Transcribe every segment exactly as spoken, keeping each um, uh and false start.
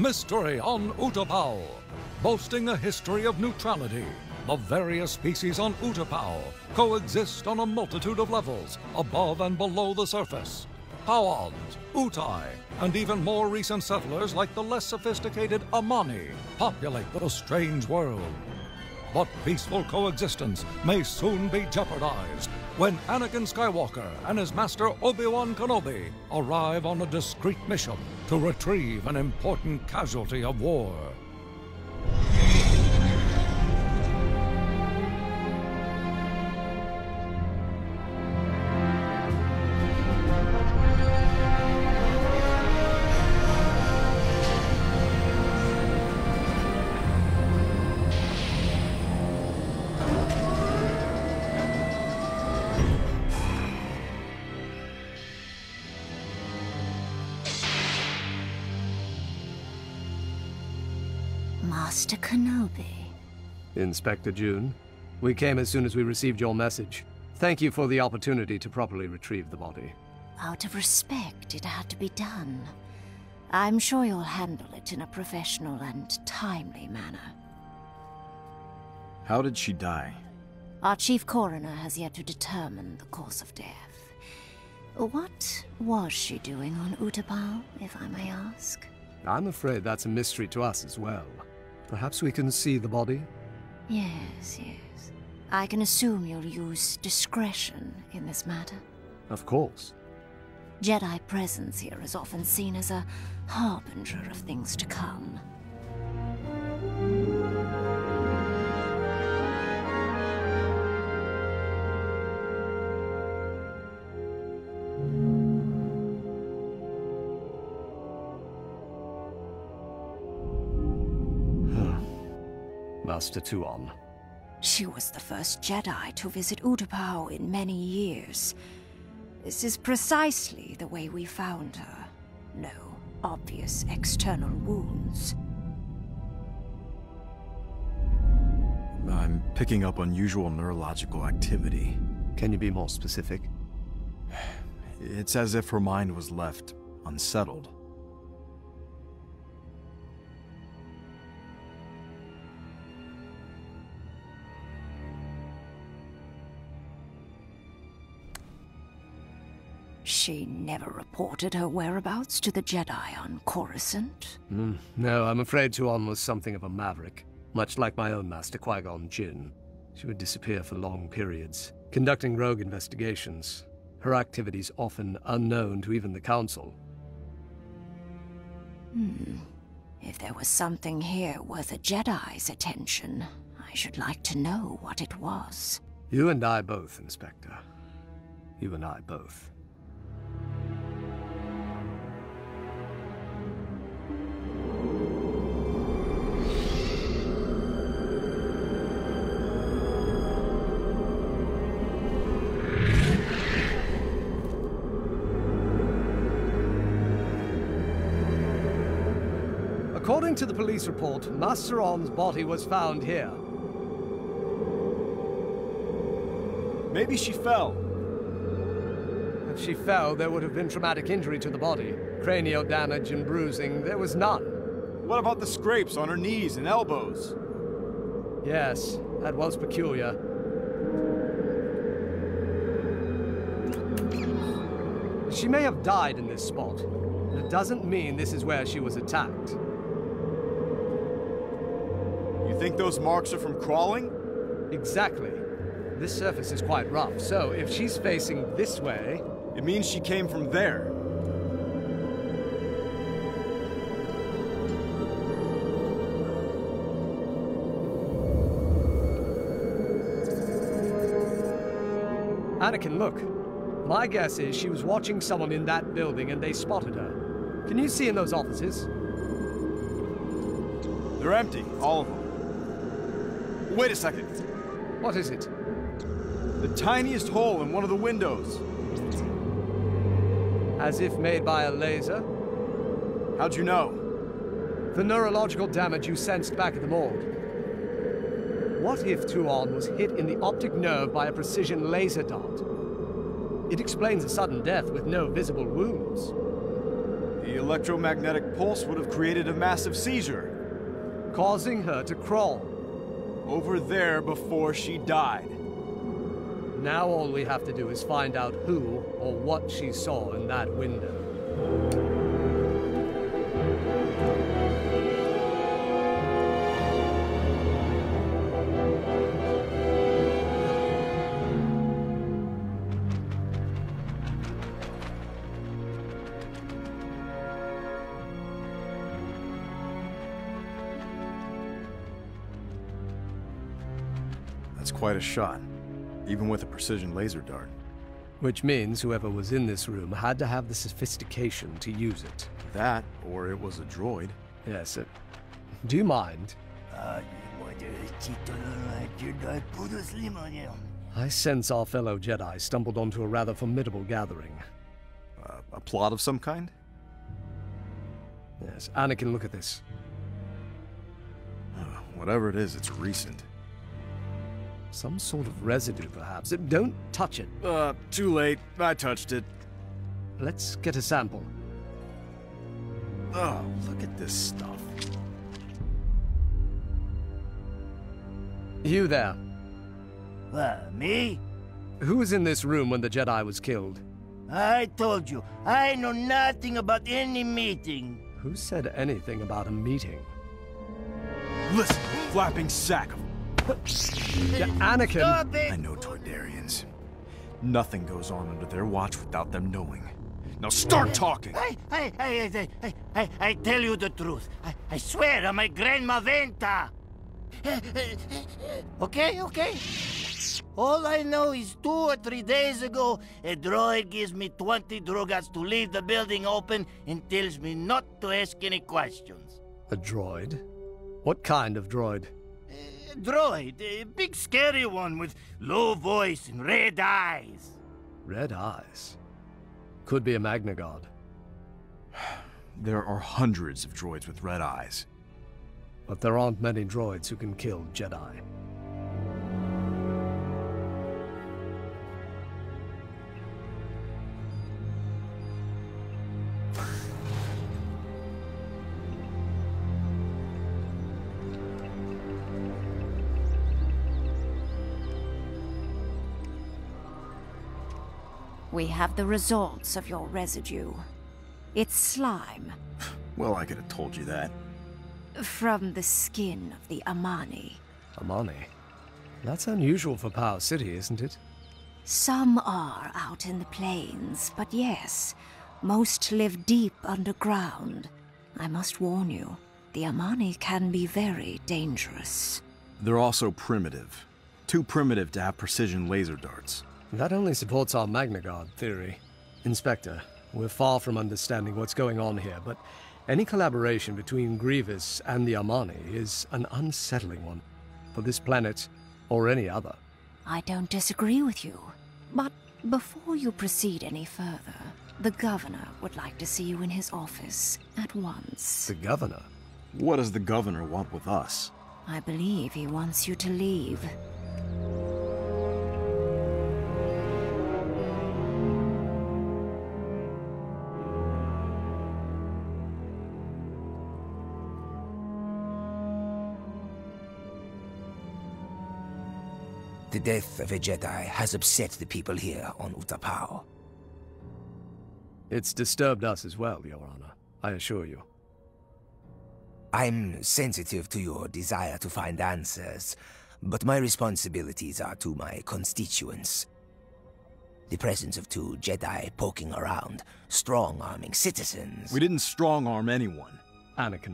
Mystery on Utapau. Boasting a history of neutrality, the various species on Utapau coexist on a multitude of levels, above and below the surface. Pauans, Utai, and even more recent settlers like the less sophisticated Amani populate the strange world. But peaceful coexistence may soon be jeopardized when Anakin Skywalker and his master Obi-Wan Kenobi arrive on a discreet mission to retrieve an important casualty of war. Master Kenobi. Inspector June, we came as soon as we received your message. Thank you for the opportunity to properly retrieve the body. Out of respect, it had to be done. I'm sure you'll handle it in a professional and timely manner. How did she die? Our chief coroner has yet to determine the cause of death. What was she doing on Utapau, if I may ask? I'm afraid that's a mystery to us as well. Perhaps we can see the body? Yes, yes. I can assume you'll use discretion in this matter. Of course. Jedi presence here is often seen as a harbinger of things to come. Master Tuon. She was the first Jedi to visit Utapau in many years. This is precisely the way we found her. No obvious external wounds. I'm picking up unusual neurological activity. Can you be more specific? It's as if her mind was left unsettled. She never reported her whereabouts to the Jedi on Coruscant? Mm, no, I'm afraid Tuon was something of a maverick. Much like my own master, Qui-Gon Jinn. She would disappear for long periods, conducting rogue investigations. Her activities often unknown to even the Council. Hmm. If there was something here worth a Jedi's attention, I should like to know what it was. You and I both, Inspector. You and I both. According to the police report, Master On's body was found here. Maybe she fell. If she fell, there would have been traumatic injury to the body. Cranial damage and bruising, there was none. What about the scrapes on her knees and elbows? Yes, that was peculiar. She may have died in this spot, but it doesn't mean this is where she was attacked. You think those marks are from crawling? Exactly. This surface is quite rough, so if she's facing this way... It means she came from there. Anakin, look. My guess is she was watching someone in that building and they spotted her. Can you see in those offices? They're empty, all of them. Wait a second. What is it? The tiniest hole in one of the windows. As if made by a laser? How'd you know? The neurological damage you sensed back at the morgue. What if Tuon was hit in the optic nerve by a precision laser dart? It explains a sudden death with no visible wounds. The electromagnetic pulse would have created a massive seizure, causing her to crawl. Over there before she died. Now all we have to do is find out who or what she saw in that window. That's quite a shot, even with a precision laser dart. Which means whoever was in this room had to have the sophistication to use it. That, or it was a droid. Yes, uh, do you mind? I sense our fellow Jedi stumbled onto a rather formidable gathering. Uh, a plot of some kind? Yes, Anakin, look at this. Uh, whatever it is, it's recent. Some sort of residue, perhaps. Don't touch it. Uh, too late. I touched it. Let's get a sample. Oh, look at this stuff. You there. Uh, me? Who was in this room when the Jedi was killed? I told you, I know nothing about any meeting. Who said anything about a meeting? Listen, flapping sack of Yeah, Anakin! Stop it! I know Toydarians. Nothing goes on under their watch without them knowing. Now start talking! I, I, I, I, I, I, I tell you the truth. I, I swear on my Grandma Venta. Okay, okay. All I know is two or three days ago, a droid gives me twenty droids to leave the building open and tells me not to ask any questions. A droid? What kind of droid? A droid, a big scary one with low voice and red eyes. Red eyes? Could be a Magna Guard. There are hundreds of droids with red eyes. But there aren't many droids who can kill Jedi. We have the results of your residue. It's slime. Well, I could have told you that. From the skin of the Amani. Amani? That's unusual for Power City, isn't it? Some are out in the plains, but yes, most live deep underground. I must warn you, the Amani can be very dangerous. They're also primitive. Too primitive to have precision laser darts. That only supports our Magna Guard theory. Inspector, we're far from understanding what's going on here, but any collaboration between Grievous and the Amani is an unsettling one. For this planet, or any other. I don't disagree with you. But before you proceed any further, the Governor would like to see you in his office at once. The Governor? What does the Governor want with us? I believe he wants you to leave. The death of a Jedi has upset the people here on Utapau. It's disturbed us as well, Your Honor, I assure you. I'm sensitive to your desire to find answers, but my responsibilities are to my constituents. The presence of two Jedi poking around, strong-arming citizens... We didn't strong-arm anyone. Anakin.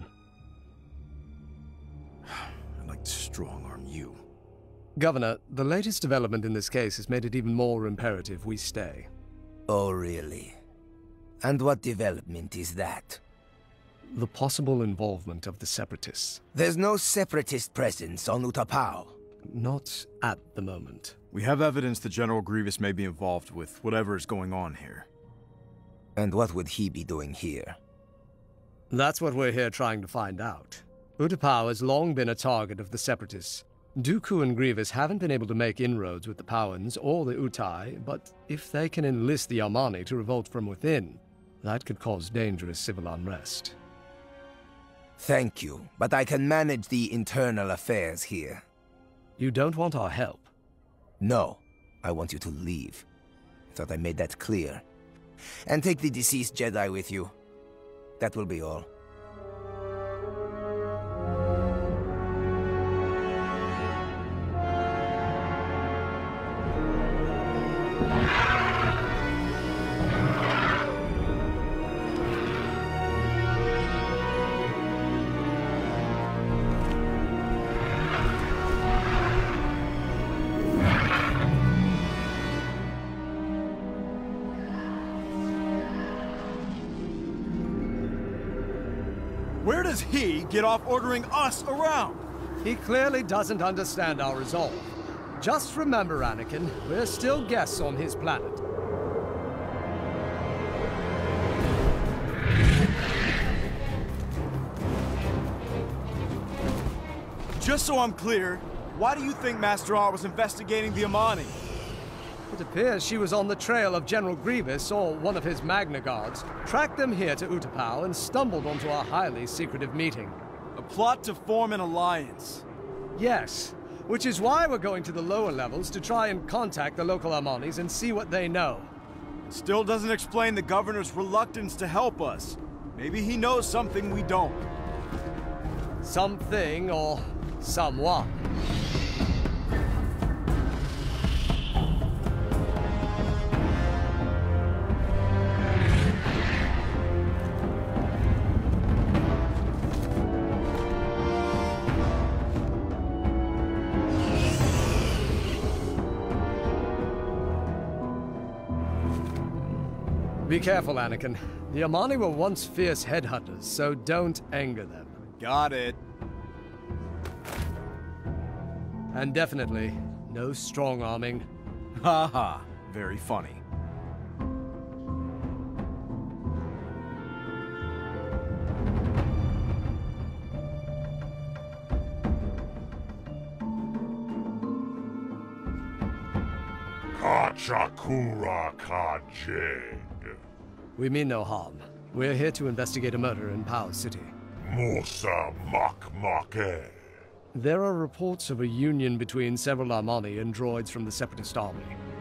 I'd like to strong-arm you. Governor, the latest development in this case has made it even more imperative we stay. Oh, really? And what development is that? The possible involvement of the Separatists. There's no Separatist presence on Utapau. Not at the moment. We have evidence that General Grievous may be involved with whatever is going on here. And what would he be doing here? That's what we're here trying to find out. Utapau has long been a target of the Separatists. Dooku and Grievous haven't been able to make inroads with the Powans or the Utai, but if they can enlist the Amani to revolt from within, That could cause dangerous civil unrest. Thank you, but I can manage the internal affairs here. You don't want our help? No, I want you to leave. I thought I made that clear. And take the deceased Jedi with you. That will be all. Where does he get off ordering us around? He clearly doesn't understand our resolve. Just remember, Anakin, we're still guests on his planet. Just so I'm clear, why do you think Master R was investigating the Amani? It appears she was on the trail of General Grievous or one of his Magna Guards, tracked them here to Utapau, and stumbled onto our highly secretive meeting. A plot to form an alliance. Yes, which is why we're going to the lower levels to try and contact the local Amanis and see what they know. It still doesn't explain the governor's reluctance to help us. Maybe he knows something we don't. Something or someone. Be careful, Anakin. The Amani were once fierce headhunters, so don't anger them. Got it. And definitely, no strong-arming. Ha ha. Very funny. Kachakura Kajed. We mean no harm. We're here to investigate a murder in Pao City. Musa Makmake. There are reports of a union between several Amani and droids from the Separatist Army.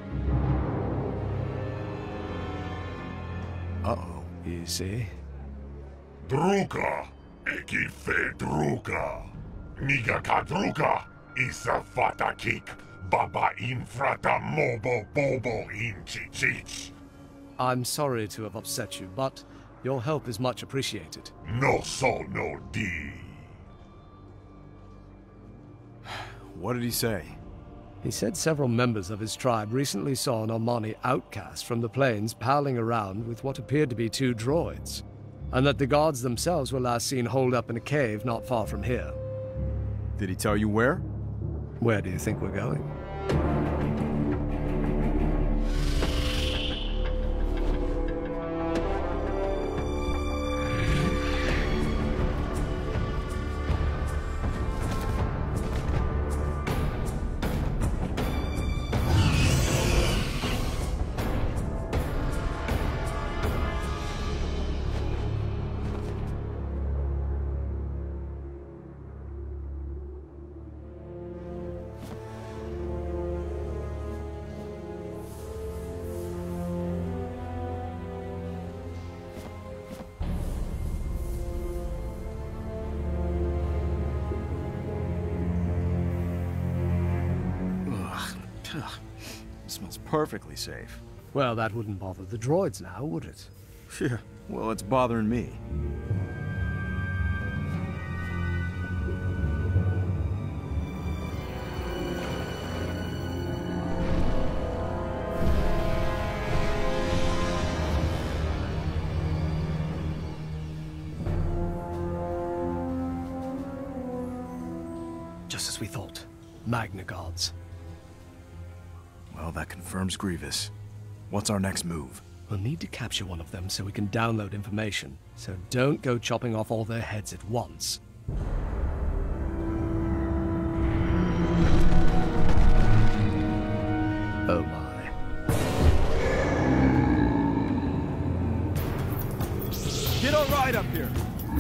Uh-oh. You see? Druka. Ekife Druka. Niga Kadruka. Isa Fatakik. Baba Infrata Mobo Bobo Inchichich. I'm sorry to have upset you, but your help is much appreciated. No so no di. What did he say? He said several members of his tribe recently saw an Omani outcast from the plains palling around with what appeared to be two droids, and that the guards themselves were last seen holed up in a cave not far from here. Did he tell you where? Where do you think we're going? It smells perfectly safe. Well, that wouldn't bother the droids now, would it? Yeah, well, it's bothering me. Just as we thought. Magna Guards. Well, that confirms Grievous. What's our next move? We'll need to capture one of them so we can download information. So don't go chopping off all their heads at once. Oh my. tight up here.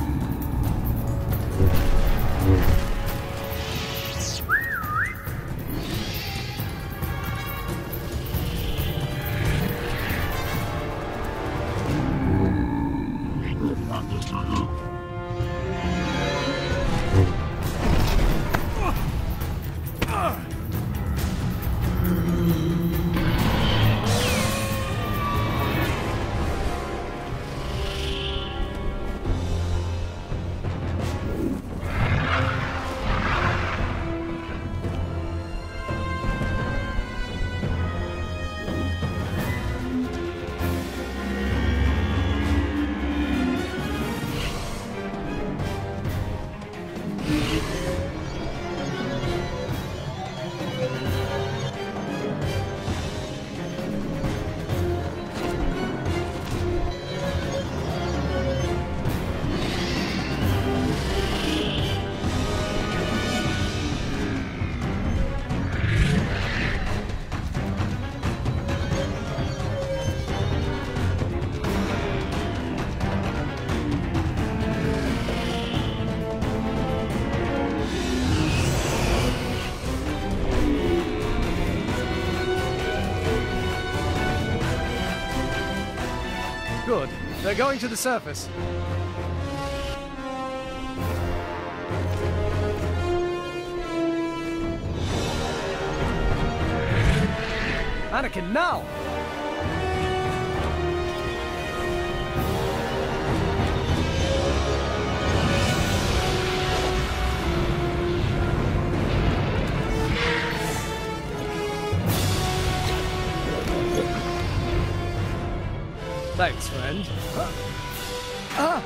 Good. They're going to the surface. Anakin, now! Thanks, friend. Ah!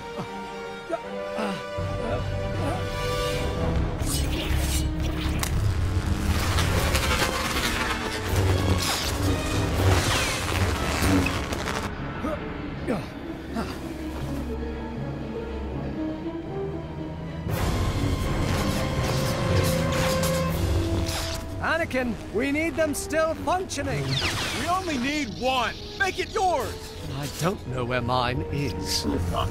Anakin, we need them still functioning. We only need one. Make it yours. I don't know where mine is.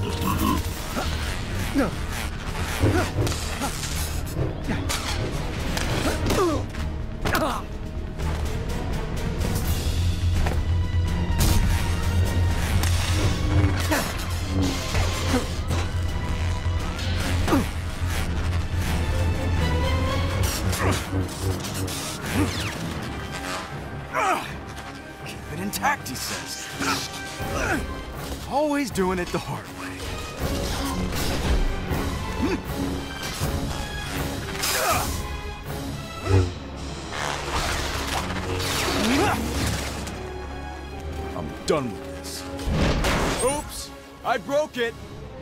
Keep it intact, he says. Always doing it the hard way. I'm done with this. Oops! I broke it!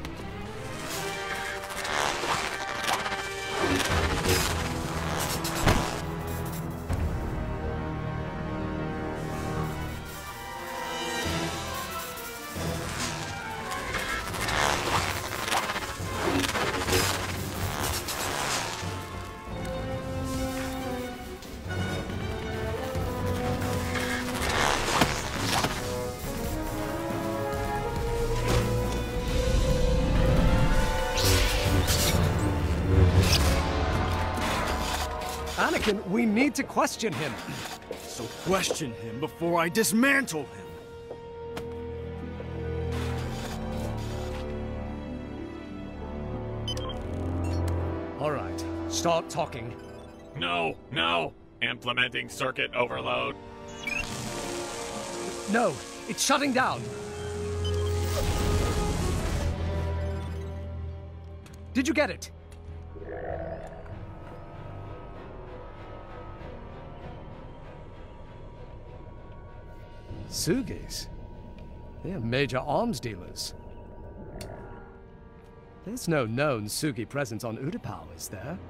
Anakin, we need to question him. So question him before I dismantle him. All right, start talking. No, no! Implementing circuit overload. No, it's shutting down. Did you get it? Sugis? They're major arms dealers. There's no known Sugi presence on Utapau, is there?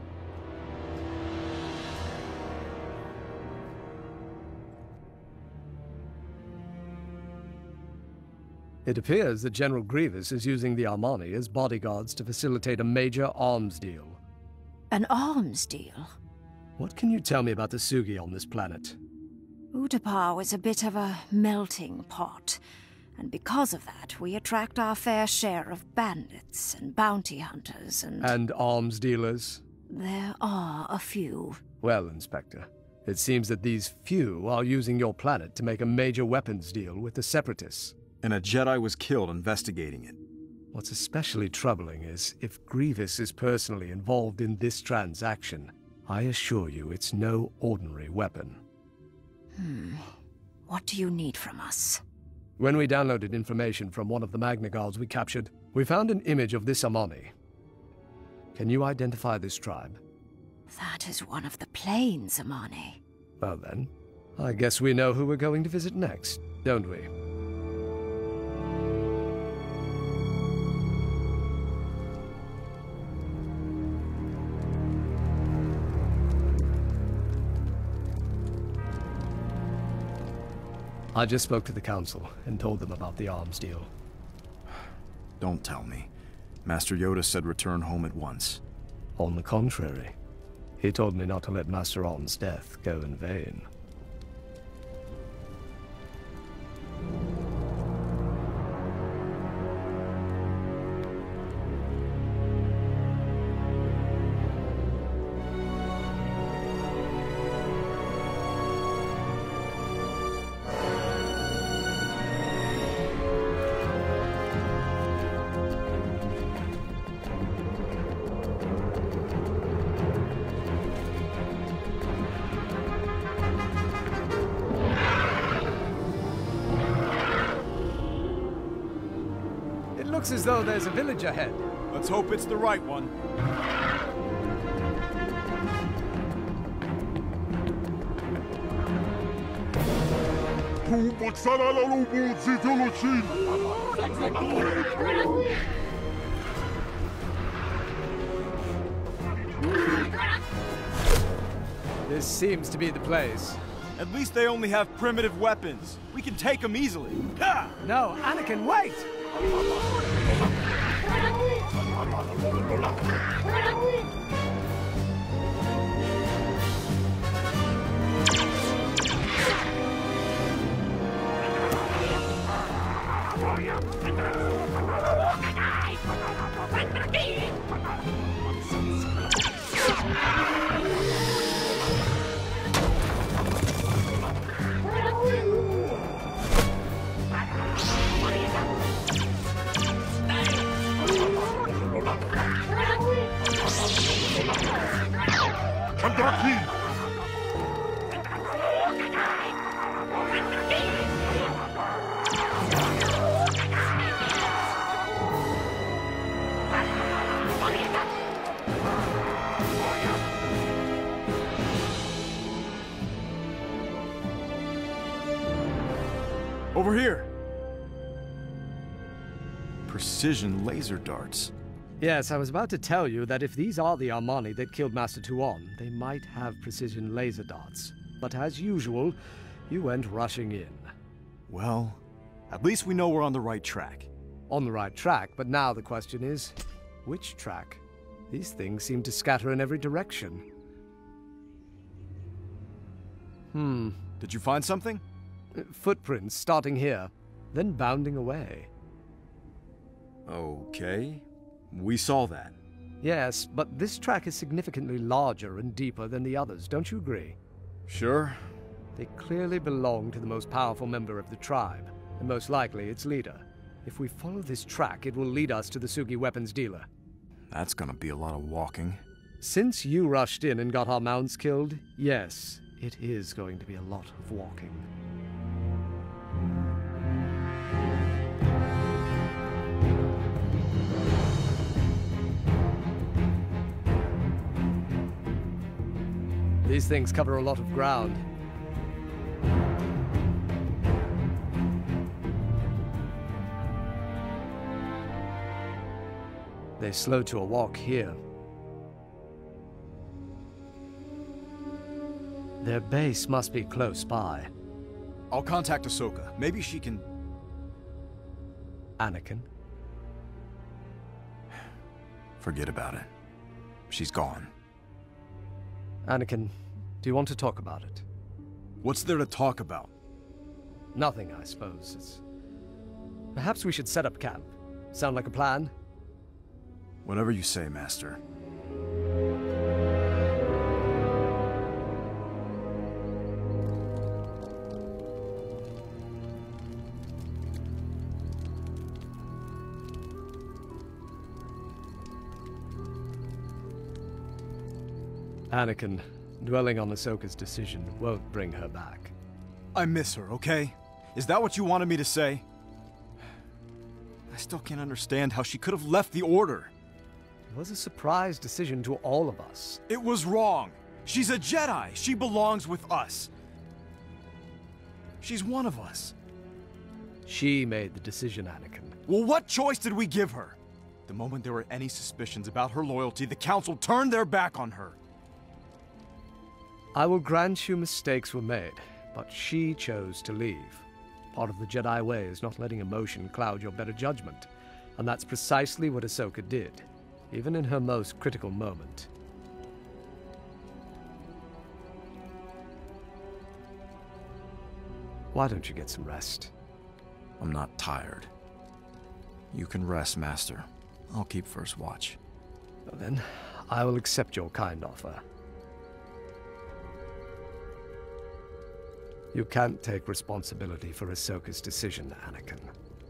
It appears that General Grievous is using the Armani as bodyguards to facilitate a major arms deal. An arms deal? What can you tell me about the Sugi on this planet? Utapau is a bit of a melting pot, And because of that, we attract our fair share of bandits and bounty hunters and... And arms dealers? There are a few. Well, Inspector, it seems that these few are using your planet to make a major weapons deal with the Separatists. And a Jedi was killed investigating it. What's especially troubling is, if Grievous is personally involved in this transaction, I assure you it's no ordinary weapon. Hmm. What do you need from us? When we downloaded information from one of the Magna Guards we captured, we found an image of this Amani. Can you identify this tribe? That is one of the planes, Amani. Well then, I guess we know who we're going to visit next, don't we? I just spoke to the Council and told them about the arms deal. Don't tell me. Master Yoda said return home at once. On the contrary, he told me not to let Master Alden's death go in vain. Looks as though there's a village ahead. Let's hope it's the right one. This seems to be the place. At least they only have primitive weapons. We can take them easily. No, Anakin, wait! Over here! Precision laser darts. Yes, I was about to tell you that if these are the Armani that killed Master Tuon, they might have precision laser darts. But as usual, you went rushing in. Well, at least we know we're on the right track. On the right track, but now the question is, which track? These things seem to scatter in every direction. Hmm. Did you find something? Footprints starting here, then bounding away. Okay. We saw that. Yes, but this track is significantly larger and deeper than the others, don't you agree? Sure. They clearly belong to the most powerful member of the tribe, and most likely its leader. If we follow this track, it will lead us to the Sugi weapons dealer. That's gonna be a lot of walking. Since you rushed in and got our mounts killed, yes, it is going to be a lot of walking. These things cover a lot of ground. They slow to a walk here. Their base must be close by. I'll contact Ahsoka. Maybe she can... Anakin? Forget about it. She's gone. Anakin, do you want to talk about it? What's there to talk about? Nothing, I suppose. It's Perhaps we should set up camp. Sound like a plan? Whatever you say, Master. Anakin, dwelling on Ahsoka's decision won't bring her back. I miss her, okay? Is that what you wanted me to say? I still can't understand how she could have left the Order. It was a surprise decision to all of us. It was wrong. She's a Jedi. She belongs with us. She's one of us. She made the decision, Anakin. Well, what choice did we give her? The moment there were any suspicions about her loyalty, the Council turned their back on her. I will grant you mistakes were made, but she chose to leave. Part of the Jedi way is not letting emotion cloud your better judgment, and that's precisely what Ahsoka did, even in her most critical moment. Why don't you get some rest? I'm not tired. You can rest, Master. I'll keep first watch. Well then, I will accept your kind offer. You can't take responsibility for Ahsoka's decision, Anakin.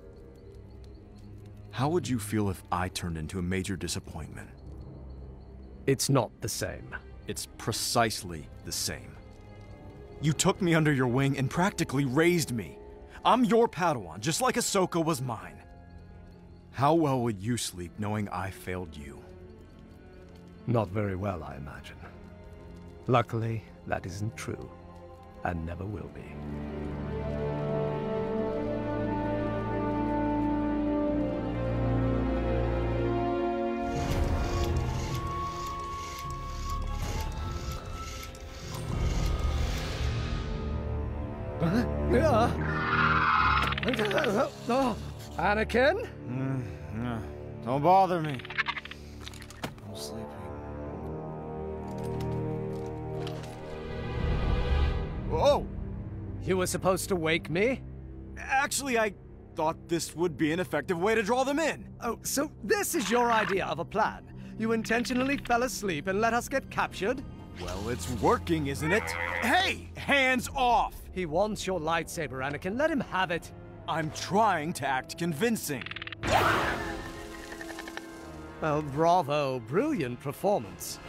How would you feel if I turned into a major disappointment? It's not the same. It's precisely the same. You took me under your wing and practically raised me. I'm your Padawan, just like Ahsoka was mine. How well would you sleep knowing I failed you? Not very well, I imagine. Luckily, that isn't true. And never will be. Anakin? Mm, no. Don't bother me. I'm sleeping. Whoa! You were supposed to wake me? Actually, I thought this would be an effective way to draw them in. Oh, so this is your idea of a plan? You intentionally fell asleep and let us get captured? Well, it's working, isn't it? Hey! Hands off! He wants your lightsaber, Anakin. Let him have it. I'm trying to act convincing. Well, bravo. Brilliant performance.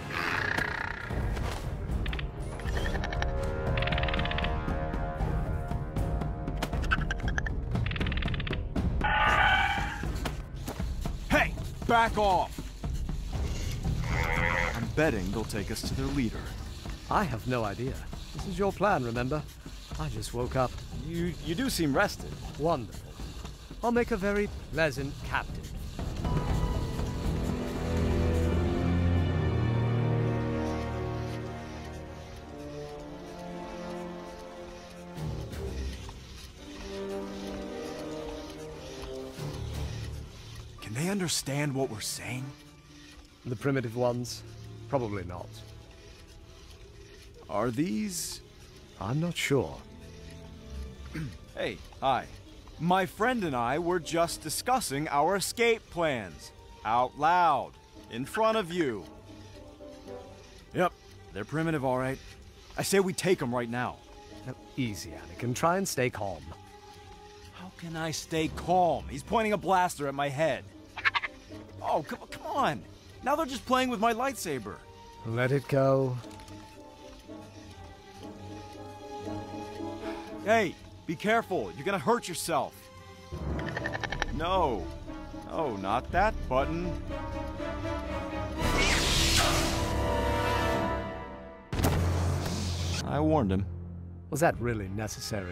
Hey! Back off! I'm betting they'll take us to their leader. I have no idea. This is your plan, remember? I just woke up. You, you do seem rested. Wonderful. I'll make a very pleasant captain. Can they understand what we're saying? The primitive ones? Probably not. Are these... I'm not sure. Hey, hi. My friend and I were just discussing our escape plans. Out loud. In front of you. Yep, they're primitive, all right. I say we take them right now. Now, easy, Anakin. Try and stay calm. How can I stay calm? He's pointing a blaster at my head. Oh, come, come on. Now they're just playing with my lightsaber. Let it go. Hey, be careful. You're gonna hurt yourself. No. No, not that button. I warned him. Was that really necessary?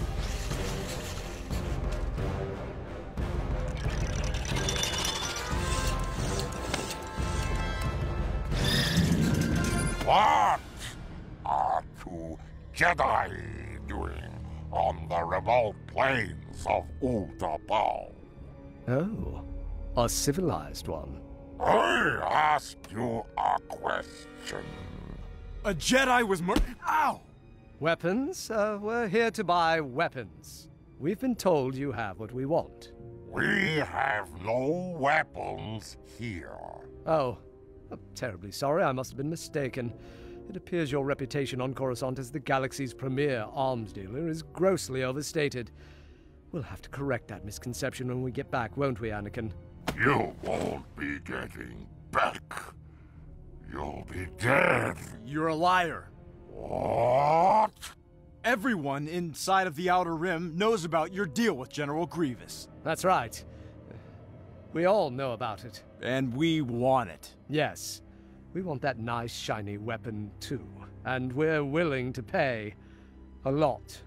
What are two Jedi doing on the remote plains of Utapau? Oh, a civilized one. I ask you a question. A Jedi was mur- Ow! Weapons? Uh, we're here to buy weapons. We've been told you have what we want. We have no weapons here. Oh, I'm terribly sorry. I must have been mistaken. It appears your reputation on Coruscant as the galaxy's premier arms dealer is grossly overstated. We'll have to correct that misconception when we get back, won't we, Anakin? You won't be getting back. You'll be dead. You're a liar. What? Everyone inside of the Outer Rim knows about your deal with General Grievous. That's right. We all know about it. And we want it. Yes. We want that nice, shiny weapon, too. And we're willing to pay a lot.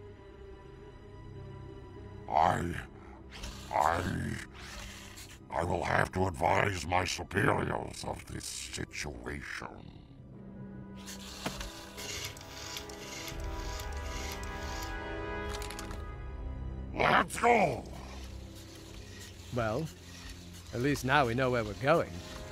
I... I... I will have to advise my superiors of this situation. Let's go! Well, at least now we know where we're going.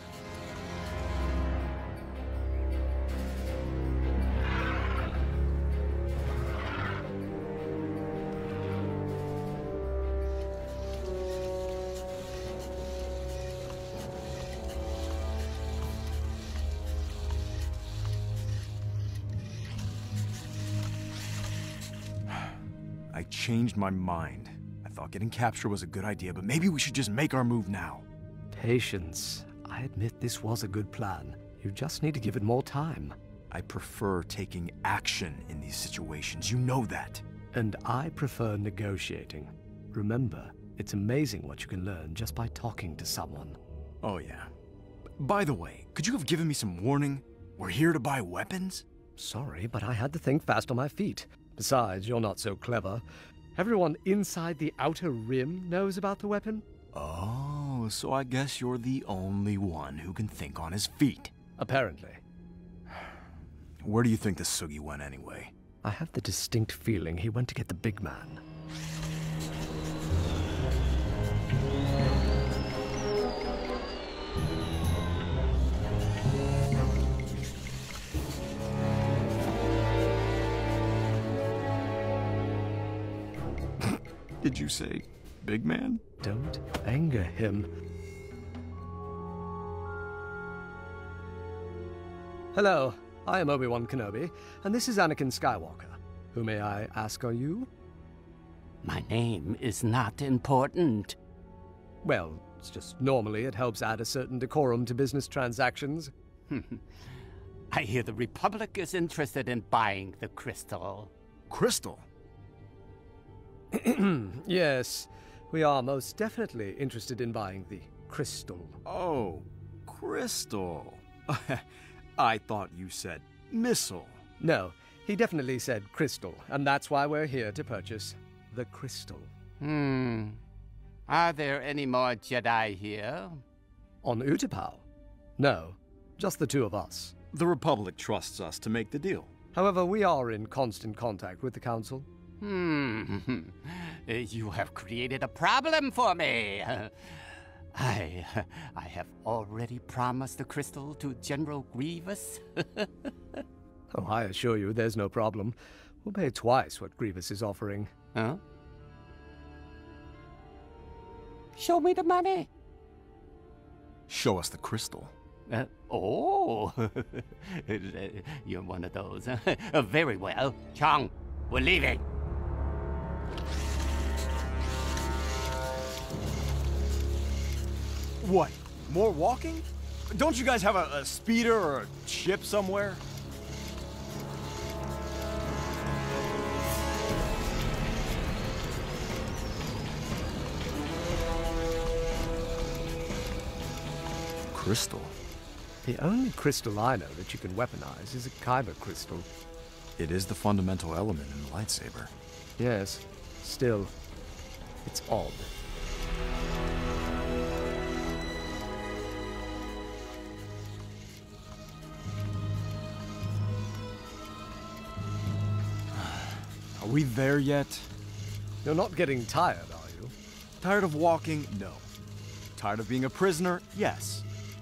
I changed my mind. I thought getting captured was a good idea, but maybe we should just make our move now. Patience. I admit this was a good plan. You just need to give it more time. I prefer taking action in these situations. You know that. And I prefer negotiating. Remember, it's amazing what you can learn just by talking to someone. Oh, yeah. By the way, could you have given me some warning? We're here to buy weapons? Sorry, but I had to think fast on my feet. Besides, you're not so clever. Everyone inside the Outer Rim knows about the weapon? Oh, so I guess you're the only one who can think on his feet. Apparently. Where do you think the Sugi went anyway? I have the distinct feeling he went to get the big man. Did you say big man? Don't anger him. Hello, I am Obi-Wan Kenobi, and this is Anakin Skywalker. Who may I ask are you? My name is not important. Well, it's just normally it helps add a certain decorum to business transactions. I hear the Republic is interested in buying the crystal. Crystal? Yes, we are most definitely interested in buying the crystal. Oh, crystal. I thought you said missile. No, he definitely said crystal, and that's why we're here to purchase the crystal. Hmm. Are there any more Jedi here? On Utapau? No, just the two of us. The Republic trusts us to make the deal. However, we are in constant contact with the Council. Hmm. You have created a problem for me. I... I have already promised the crystal to General Grievous. Oh, I assure you there's no problem. We'll pay twice what Grievous is offering. Huh? Show me the money. Show us the crystal. Uh, oh, you're one of those. uh, very well. Chong, we're leaving. What? More walking? Don't you guys have a, a speeder or a ship somewhere? Crystal? The only crystal I know that you can weaponize is a kyber crystal. It is the fundamental element in the lightsaber. Yes, still, it's odd. Are we there yet? You're not getting tired, are you? Tired of walking? No. Tired of being a prisoner? Yes.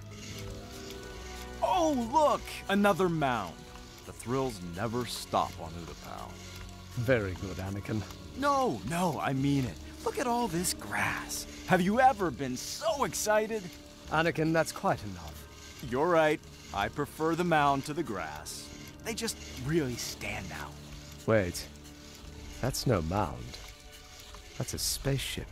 Oh, look! Another mound. The thrills never stop on Utapau. Very good, Anakin. No, no, I mean it. Look at all this grass. Have you ever been so excited? Anakin, that's quite enough. You're right. I prefer the mound to the grass. They just really stand out. Wait. That's no mound. That's a spaceship.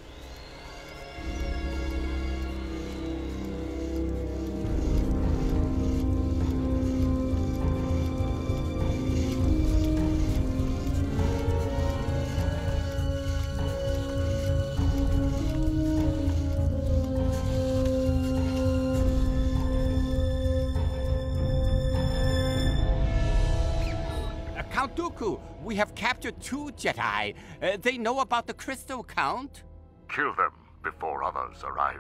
Count Dooku, we have captured two Jedi. Uh, they know about the crystal, Count. Kill them before others arrive.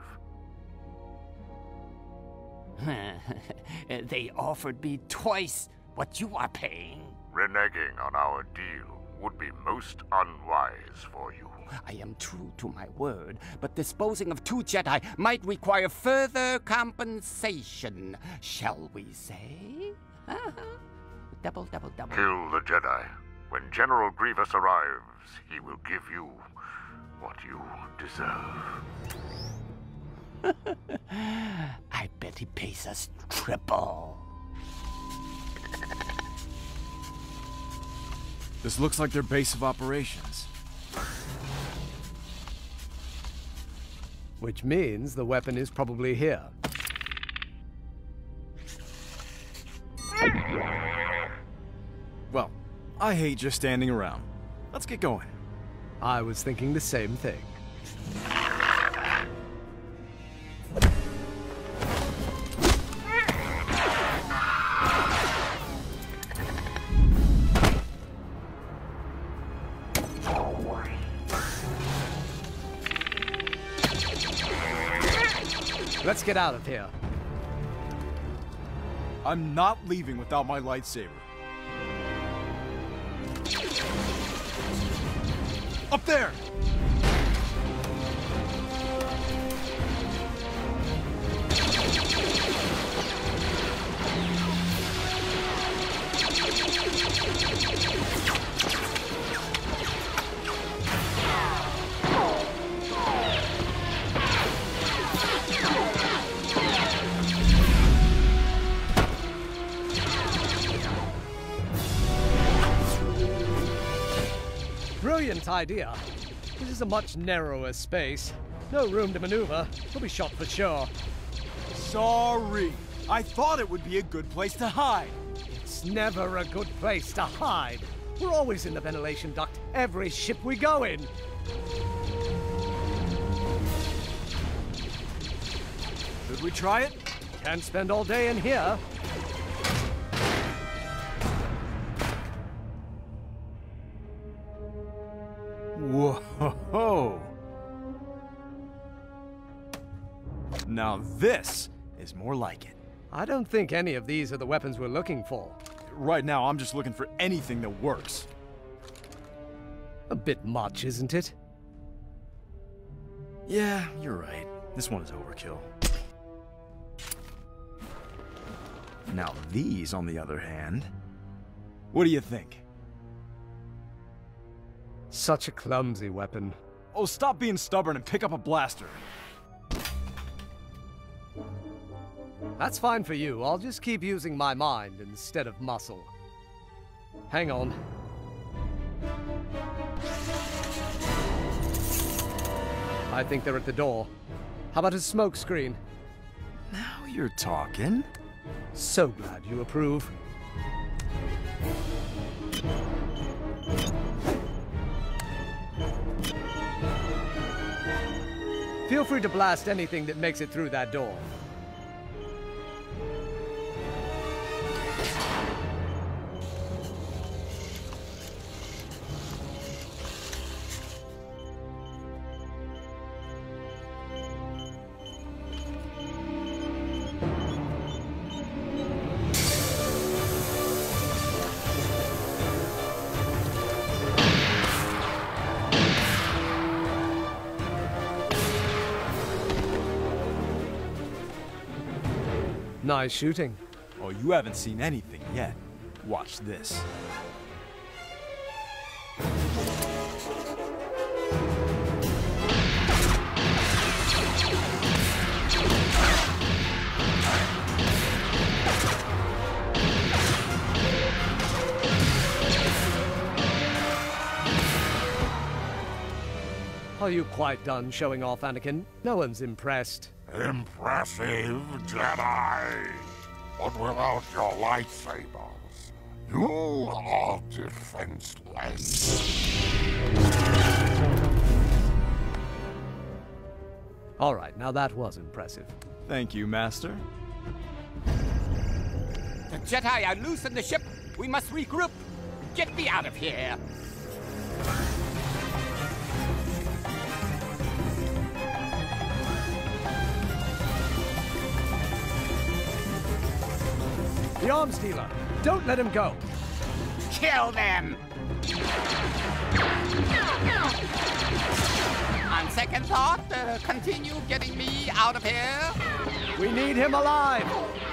They offered me twice what you are paying. Reneging on our deal would be most unwise for you. I am true to my word, but disposing of two Jedi might require further compensation, shall we say? Double, double, double. Kill the Jedi. When General Grievous arrives, he will give you what you deserve. I bet he pays us triple. This looks like their base of operations. Which means the weapon is probably here. Well, I hate just standing around. Let's get going. I was thinking the same thing. Let's get out of here. I'm not leaving without my lightsaber. Up there! Brilliant idea. This is a much narrower space. No room to maneuver. We'll be shot for sure. Sorry. I thought it would be a good place to hide. It's never a good place to hide. We're always in the ventilation duct, every ship we go in. Should we try it? Can't spend all day in here. Whoa! Now this is more like it. I don't think any of these are the weapons we're looking for. Right now, I'm just looking for anything that works. A bit much, isn't it? Yeah, you're right. This one is overkill. Now these, on the other hand... What do you think? Such a clumsy weapon. Oh, stop being stubborn and pick up a blaster. That's fine for you. I'll just keep using my mind instead of muscle. Hang on. I think they're at the door. How about a smoke screen? Now you're talking. So glad you approve. Feel free to blast anything that makes it through that door. Nice shooting. Oh, you haven't seen anything yet. Watch this. Are you quite done showing off, Anakin? No one's impressed. Impressive, Jedi. But without your lightsabers, you are defenseless. All right, now that was impressive. Thank you, Master. The Jedi are loose in the ship. We must regroup. Get me out of here. The arms dealer! Don't let him go! Kill them! On second thought, uh, continue getting me out of here. We need him alive!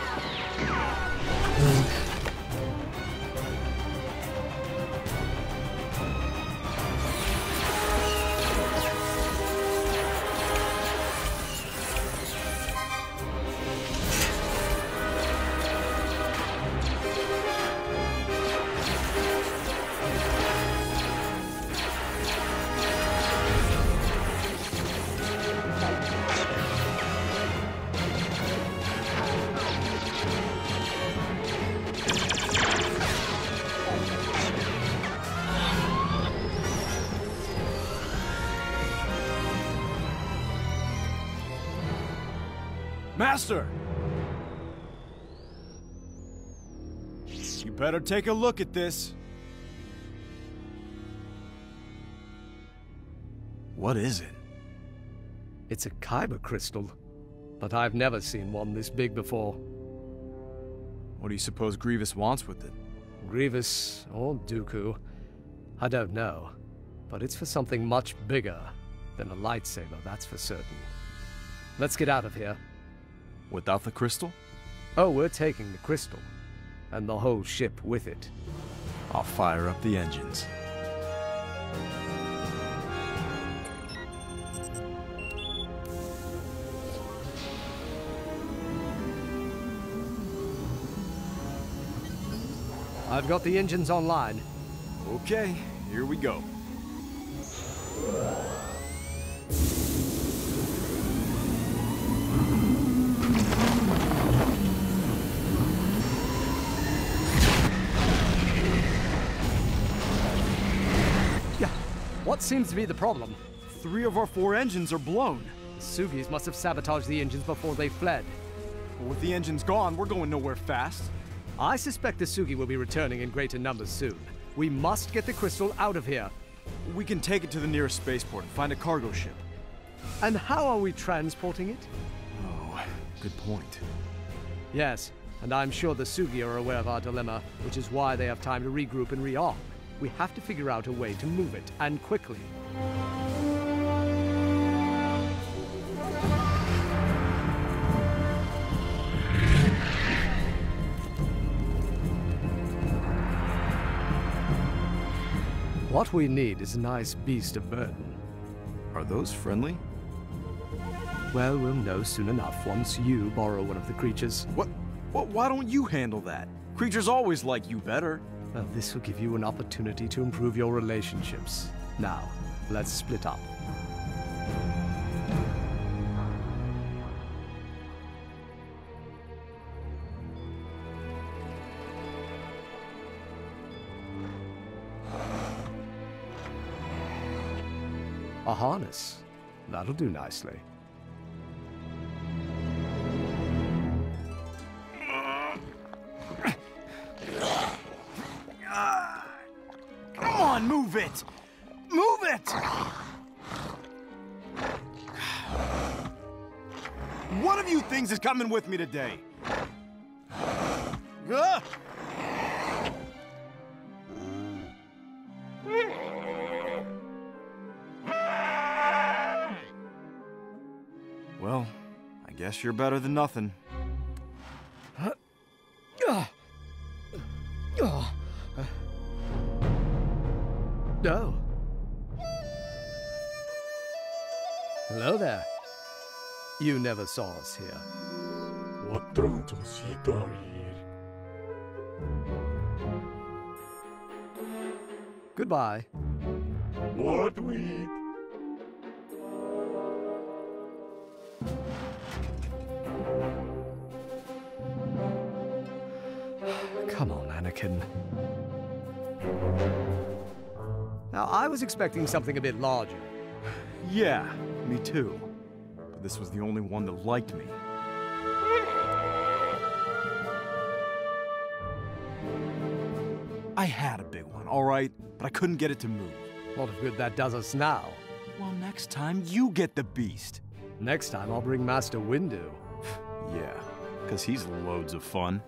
Master! You better take a look at this. What is it? It's a kyber crystal, but I've never seen one this big before. What do you suppose Grievous wants with it? Grievous or Dooku, I don't know, but it's for something much bigger than a lightsaber, that's for certain. Let's get out of here. Without the crystal? Oh, we're taking the crystal, and the whole ship with it. I'll fire up the engines. I've got the engines online. Okay, here we go. What seems to be the problem? Three of our four engines are blown. The Sugis must have sabotaged the engines before they fled. But with the engines gone, we're going nowhere fast. I suspect the Sugi will be returning in greater numbers soon. We must get the crystal out of here. We can take it to the nearest spaceport and find a cargo ship. And how are we transporting it? Oh, good point. Yes, and I'm sure the Sugi are aware of our dilemma, which is why they have time to regroup and rearm. We have to figure out a way to move it, and quickly. What we need is a nice beast of burden. Are those friendly? Well, we'll know soon enough once you borrow one of the creatures. What? What? Why don't you handle that? Creatures always like you better. Well, this will give you an opportunity to improve your relationships. Now, let's split up. A harness. That'll do nicely. Come on, move it! Move it! One of you things is coming with me today. Ugh. Well, I guess you're better than nothing. No. Hello there. You never saw us here. Goodbye. What we? Anakin. Now, I was expecting something a bit larger. Yeah, me too. But this was the only one that liked me. I had a big one, all right, but I couldn't get it to move. What of good that does us now? Well, next time you get the beast. Next time I'll bring Master Windu. Yeah, because he's loads of fun.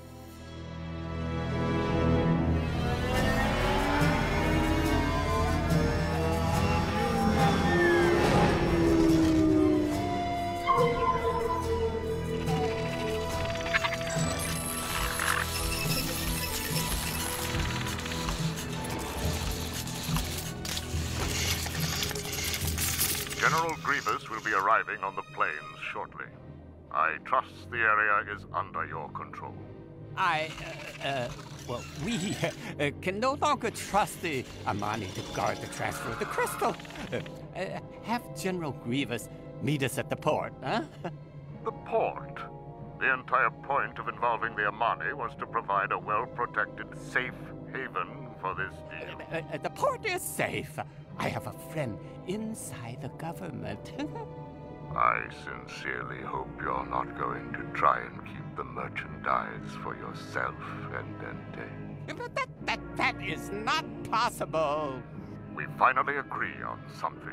General Grievous will be arriving on the plains shortly. I trust the area is under your control. I, uh, uh well, we uh, can no longer trust the Amani to guard the transfer of the crystal. Uh, uh, have General Grievous meet us at the port, huh? The port? The entire point of involving the Amani was to provide a well-protected, safe haven for this deal. Uh, uh, the port is safe. I have a friend inside the government. I sincerely hope you're not going to try and keep the merchandise for yourself, Endente. But that, that, that is not possible. We finally agree on something.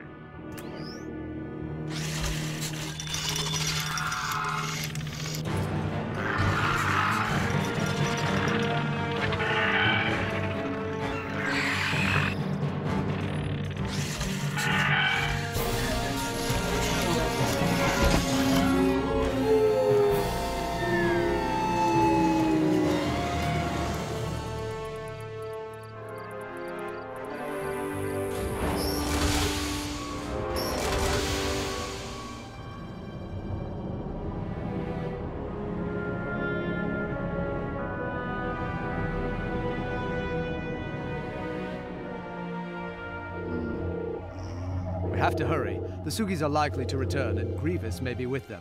We have to hurry. The Sugis are likely to return, and Grievous may be with them.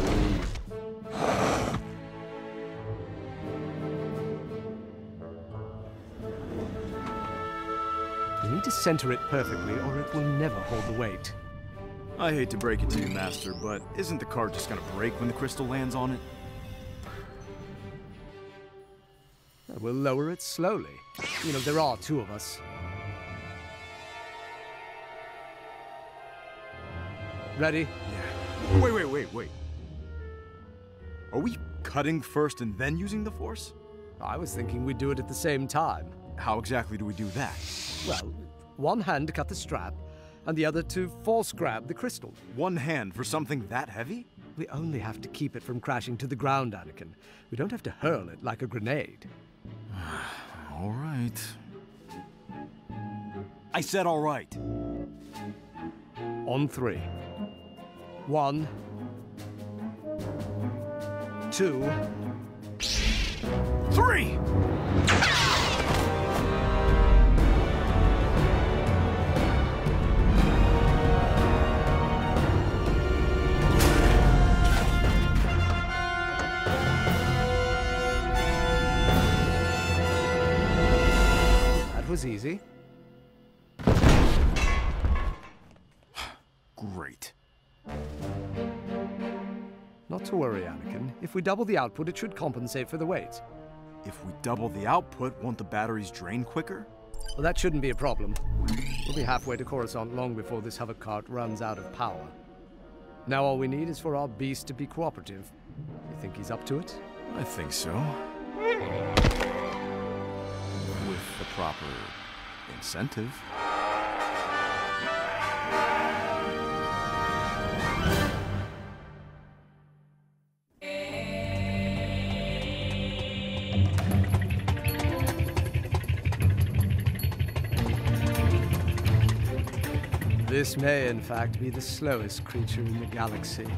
We need to center it perfectly, or it will never hold the weight. I hate to break it to you, Master, but isn't the card just gonna break when the crystal lands on it? We'll lower it slowly. You know, there are two of us. Ready? Yeah. Wait, wait, wait, wait. Are we cutting first and then using the Force? I was thinking we'd do it at the same time. How exactly do we do that? Well, one hand to cut the strap, and the other to force grab the crystal. One hand for something that heavy? We only have to keep it from crashing to the ground, Anakin. We don't have to hurl it like a grenade. All right. I said all right. On three. One. Two. Three! That was easy. Great. Not to worry, Anakin. If we double the output, it should compensate for the weight. If we double the output, won't the batteries drain quicker? Well, that shouldn't be a problem. We'll be halfway to Coruscant long before this hover cart runs out of power. Now all we need is for our beast to be cooperative. You think he's up to it? I think so. With the proper incentive. This may, in fact, be the slowest creature in the galaxy.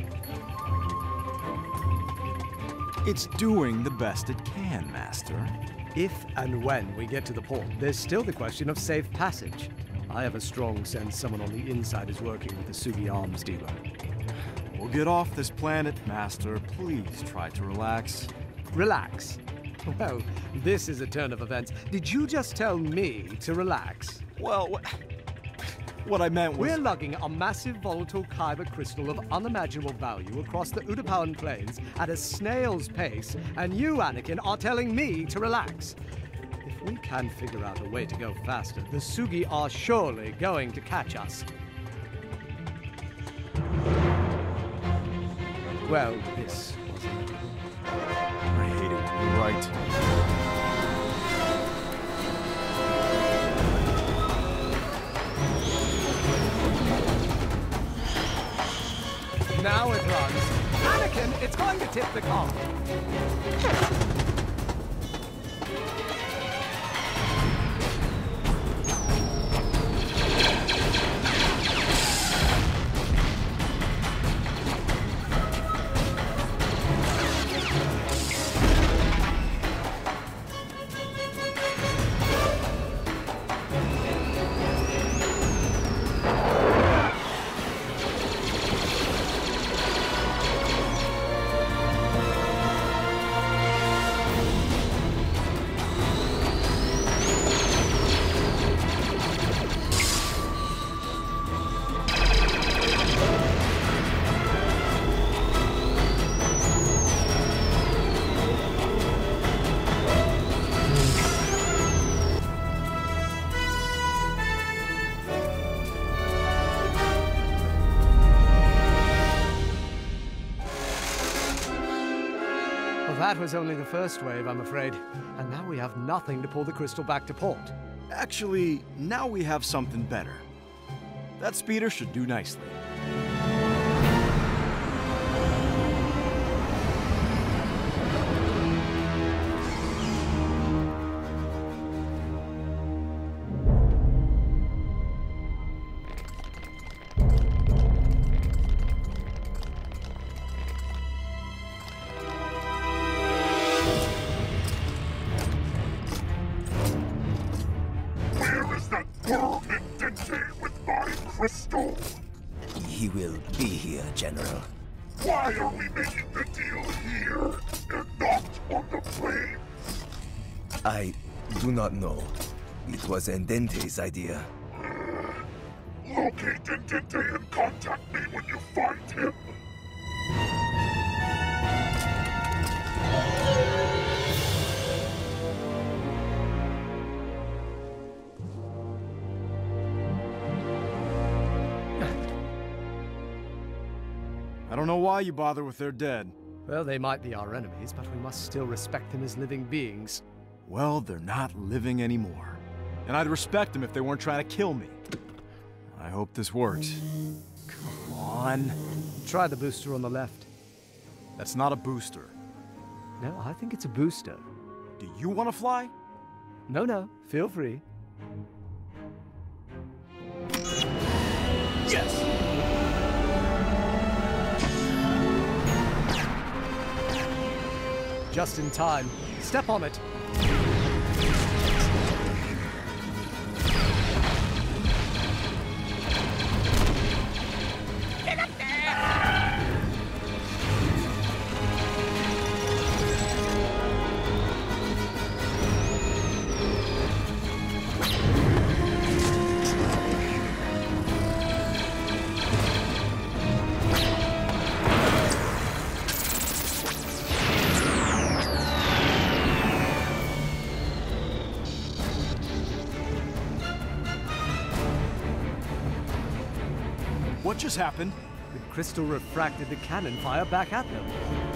It's doing the best it can, Master. If and when we get to the port, there's still the question of safe passage. I have a strong sense someone on the inside is working with the Sugi arms dealer. We'll get off this planet, Master. Please try to relax. Relax. Well, this is a turn of events. Did you just tell me to relax? Well, what, what I meant was... We're lugging a massive volatile kyber crystal of unimaginable value across the Utapauan plains at a snail's pace, and you, Anakin, are telling me to relax. If we can figure out a way to go faster, the Sugi are surely going to catch us. Well, this wasn't... I hate it when you're right. Now it runs. Anakin, it's going to tip the car. That was only the first wave, I'm afraid. And now we have nothing to pull the crystal back to port. Actually, now we have something better. That speeder should do nicely. He will be here, General. Why are we making the deal here and not on the plane? I do not know. It was Endente's idea. Locate Endente and contact me when you find him. I don't know why you bother with their dead. Well, they might be our enemies, but we must still respect them as living beings. Well, they're not living anymore. And I'd respect them if they weren't trying to kill me. I hope this works. Come on. Try the booster on the left. That's not a booster. No, I think it's a booster. Do you want to fly? No, no. Feel free. Yes! Just in time. Step on it. Get up there! What just happened? The crystal refracted the cannon fire back at them.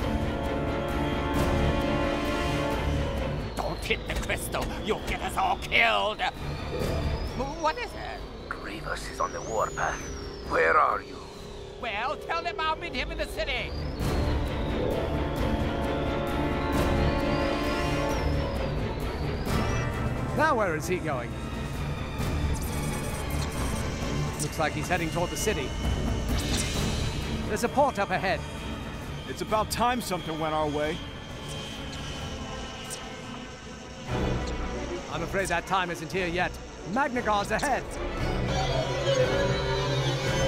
Don't hit the crystal. You'll get us all killed. What is it? Grievous is on the warpath. Where are you? Well, tell him I'll meet him in the city. Now where is he going? Looks like he's heading toward the city. There's a port up ahead. It's about time something went our way. I'm afraid that time isn't here yet. Magna Guard's ahead.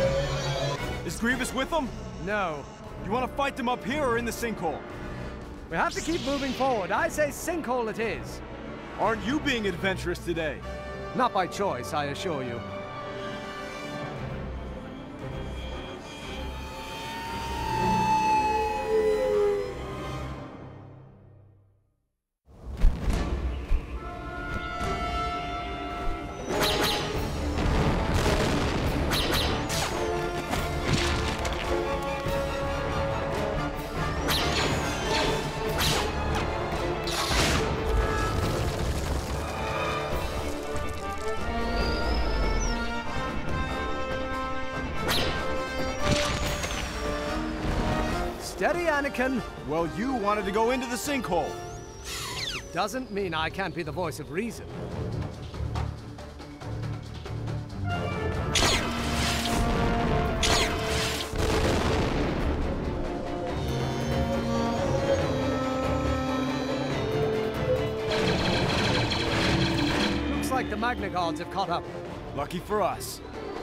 Is Grievous with them? No. You want to fight them up here or in the sinkhole? We have to keep moving forward. I say sinkhole it is. Aren't you being adventurous today? Not by choice, I assure you. Steady, Anakin. Well, you wanted to go into the sinkhole. Doesn't mean I can't be the voice of reason. Looks like the Magna Guards have caught up. Lucky for us.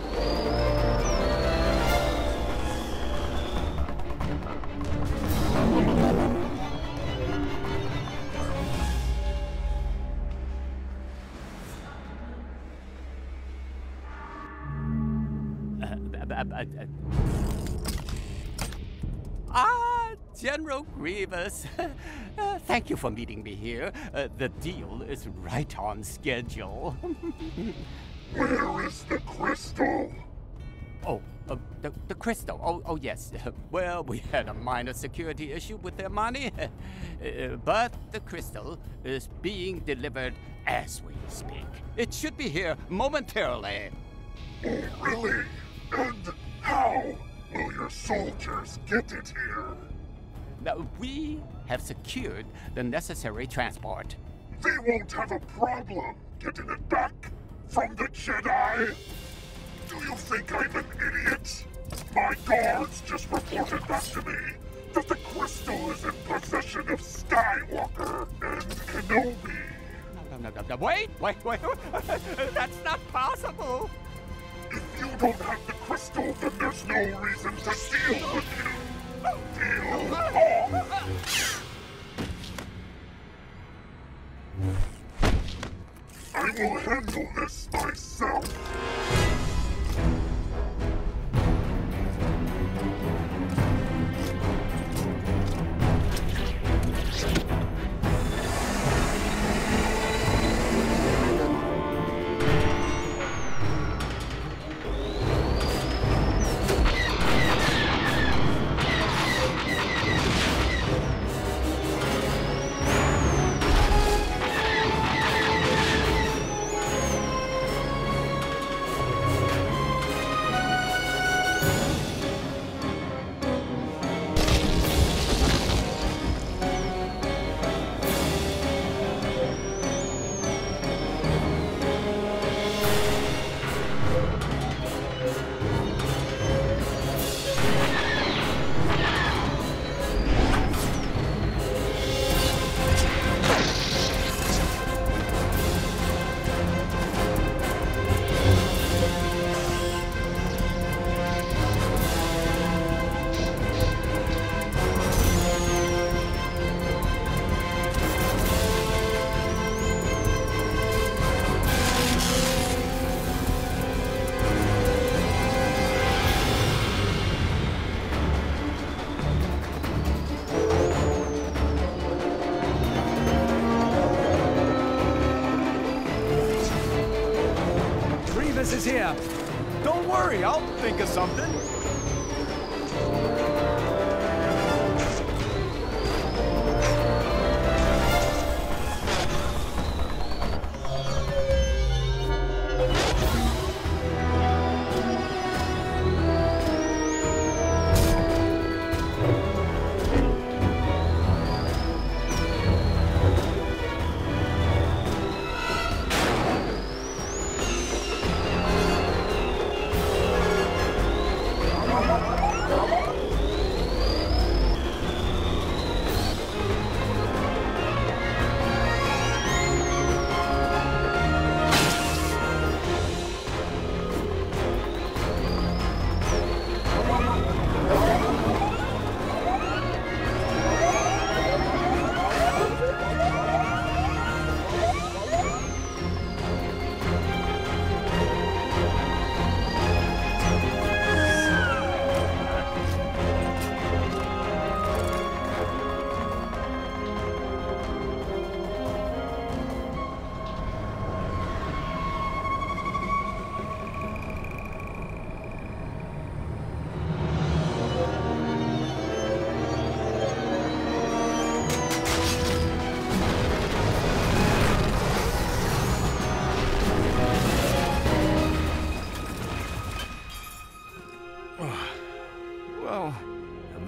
Ah, General Grievous. uh, thank you for meeting me here. Uh, the deal is right on schedule. Where is the crystal? Oh, uh, the, the crystal. Oh, oh yes. Well, we had a minor security issue with their money. uh, but the crystal is being delivered as we speak. It should be here momentarily. Oh, really? And how will your soldiers get it here? Now, we have secured the necessary transport. They won't have a problem getting it back from the Jedi. Do you think I'm an idiot? My guards just reported back to me that the crystal is in possession of Skywalker and Kenobi. No, no, no, no, wait, wait, wait. That's not possible. If you don't have the crystal, then there's no reason to steal with you. Deal off. I will handle this myself. Is here. Don't worry, I'll think of something.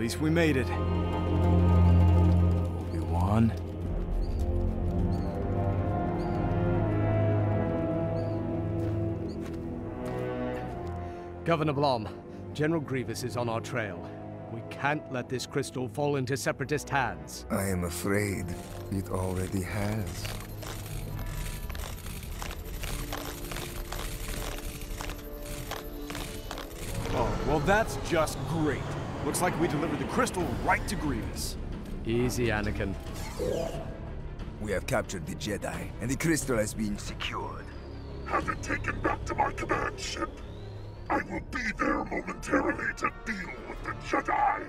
least we made it. Obi-Wan. Governor Blom, General Grievous is on our trail. We can't let this crystal fall into Separatist hands. I am afraid it already has. Oh, well that's just great. Looks like we delivered the crystal right to Grievous. Easy, Anakin. We have captured the Jedi, and the crystal has been secured. Have it taken back to my command ship. I will be there momentarily to deal with the Jedi.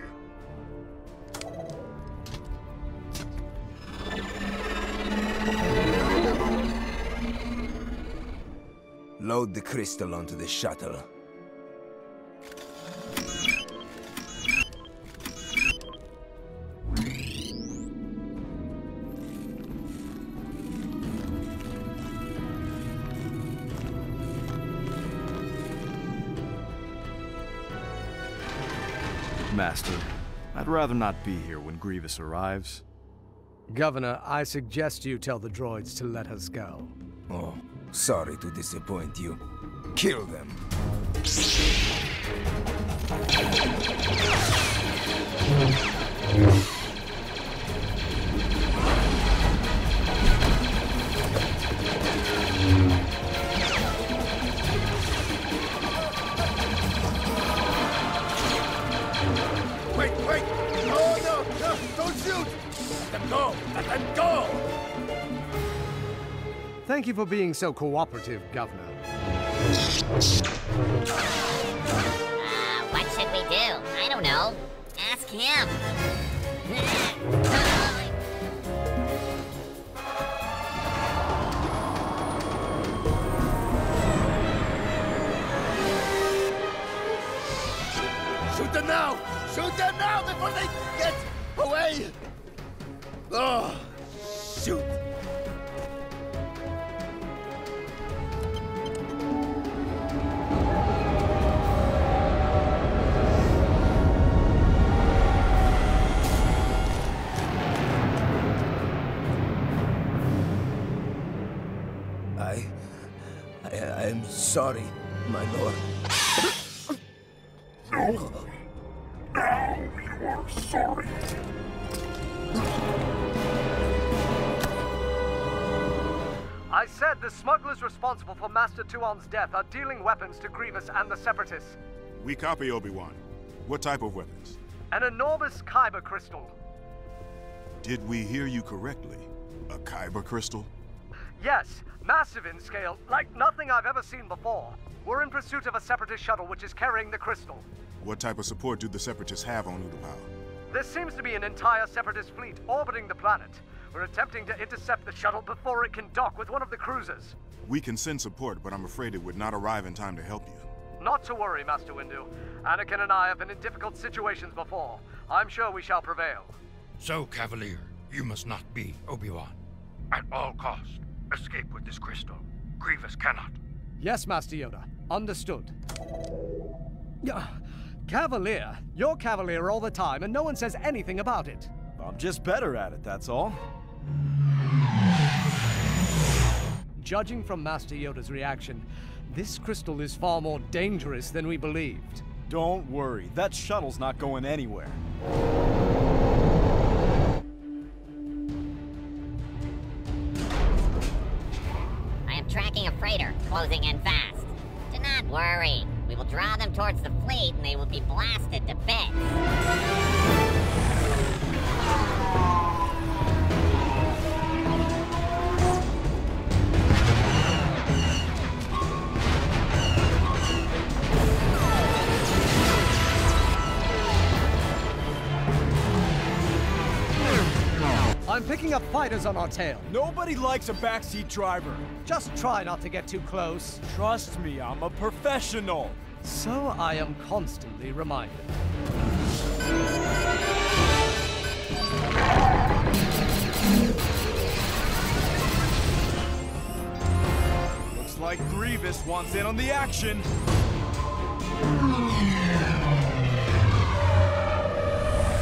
Load the crystal onto the shuttle. Master, I'd rather not be here when Grievous arrives. Governor, I suggest you tell the droids to let us go. Oh, sorry to disappoint you. Kill them. Wait, wait! No, no, no! Don't shoot! Let them go! Let them go! Thank you for being so cooperative, Governor. Uh, what should we do? I don't know. Ask him. Shoot them now! Shoot them now before they get away! Oh, shoot! I... I... I am sorry, my lord. No. Now you are sorry. I said the smugglers responsible for Master Tuon's death are dealing weapons to Grievous and the Separatists. We copy, Obi-Wan. What type of weapons? An enormous kyber crystal. Did we hear you correctly? A kyber crystal? Yes, massive in scale, like nothing I've ever seen before. We're in pursuit of a Separatist shuttle which is carrying the crystal. What type of support do the Separatists have on Utapau? There seems to be an entire Separatist fleet orbiting the planet. We're attempting to intercept the shuttle before it can dock with one of the cruisers. We can send support, but I'm afraid it would not arrive in time to help you. Not to worry, Master Windu. Anakin and I have been in difficult situations before. I'm sure we shall prevail. So, Cavalier, you must not be Obi-Wan. At all costs, escape with this crystal. Grievous cannot. Yes, Master Yoda. Understood. Yeah, Cavalier? You're Cavalier all the time, and no one says anything about it. I'm just better at it, that's all. Judging from Master Yoda's reaction, this crystal is far more dangerous than we believed. Don't worry, that shuttle's not going anywhere. I am tracking a freighter, closing in fast. Do not worry. We will draw them towards the fleet and they will be blasted to bits. I'm picking up fighters on our tail. Nobody likes a backseat driver. Just try not to get too close. Trust me, I'm a professional. So I am constantly reminded. Looks like Grievous wants in on the action.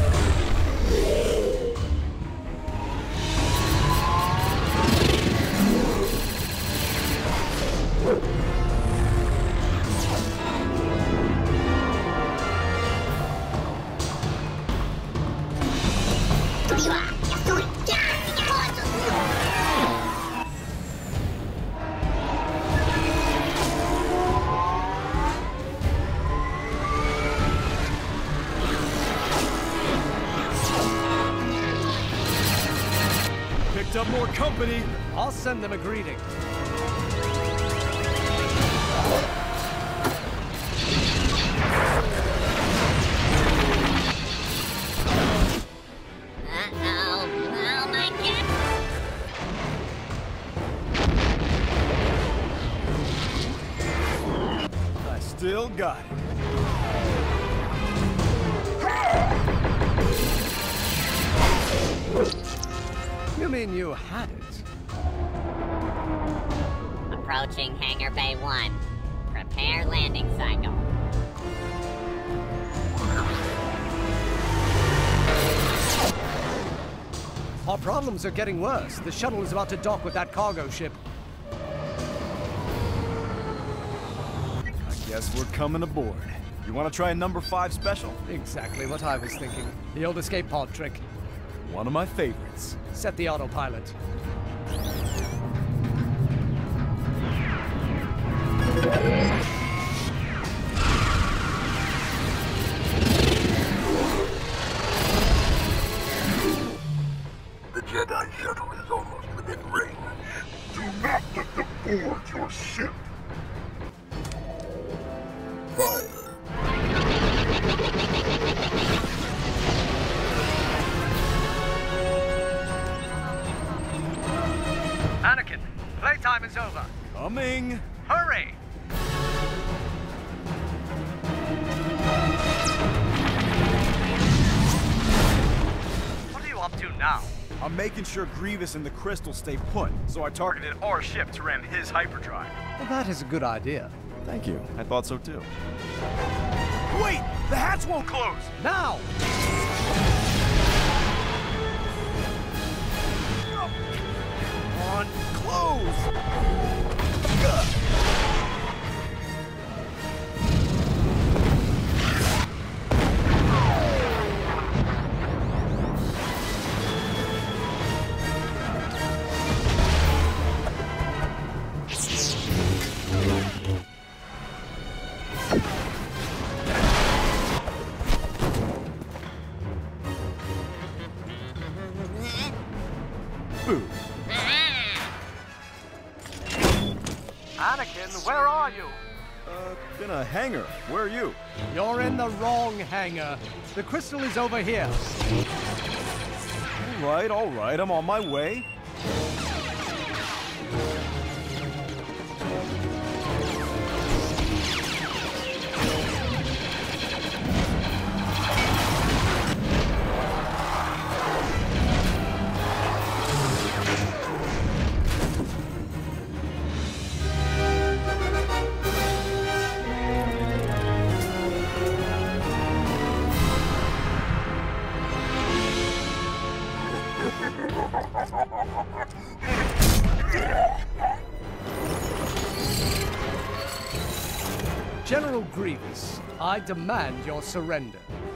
more company. I'll send them a greeting. Uh-oh. Oh, my God. I still got it. You mean you had it? Approaching Hangar Bay one. Prepare landing cycle. Our problems are getting worse. The shuttle is about to dock with that cargo ship. I guess we're coming aboard. You want to try a number five special? Exactly what I was thinking. The old escape pod trick. One of my favorites. Set the autopilot. The Jedi shuttle is almost within range. Do not let them board your ship. Fire. Anakin, playtime is over. Coming. Hurry! What are you up to now? I'm making sure Grievous and the Crystal stay put, so I targeted our ship to ram his hyperdrive. Well, that is a good idea. Thank you. I thought so too. Wait! The hatch won't close! Now! Come on, close! Boo. Anakin, where are you? Uh, in a hangar. Where are you? You're in the wrong hangar. The crystal is over here. All right, all right. I'm on my way. General Grievous, I demand your surrender.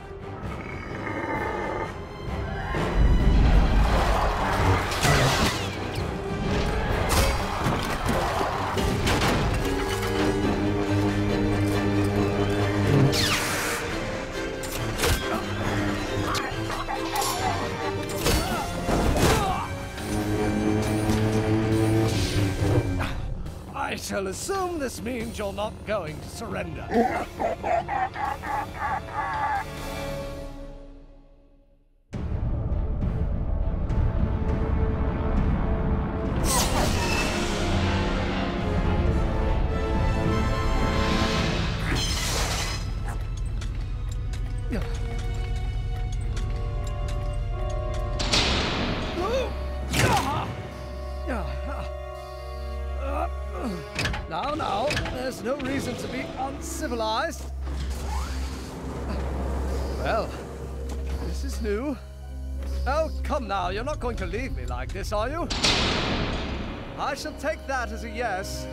I shall assume this means you're not going to surrender. Now, now, there's no reason to be uncivilized. Well, this is new. Oh, come now, you're not going to leave me like this, are you? I shall take that as a yes.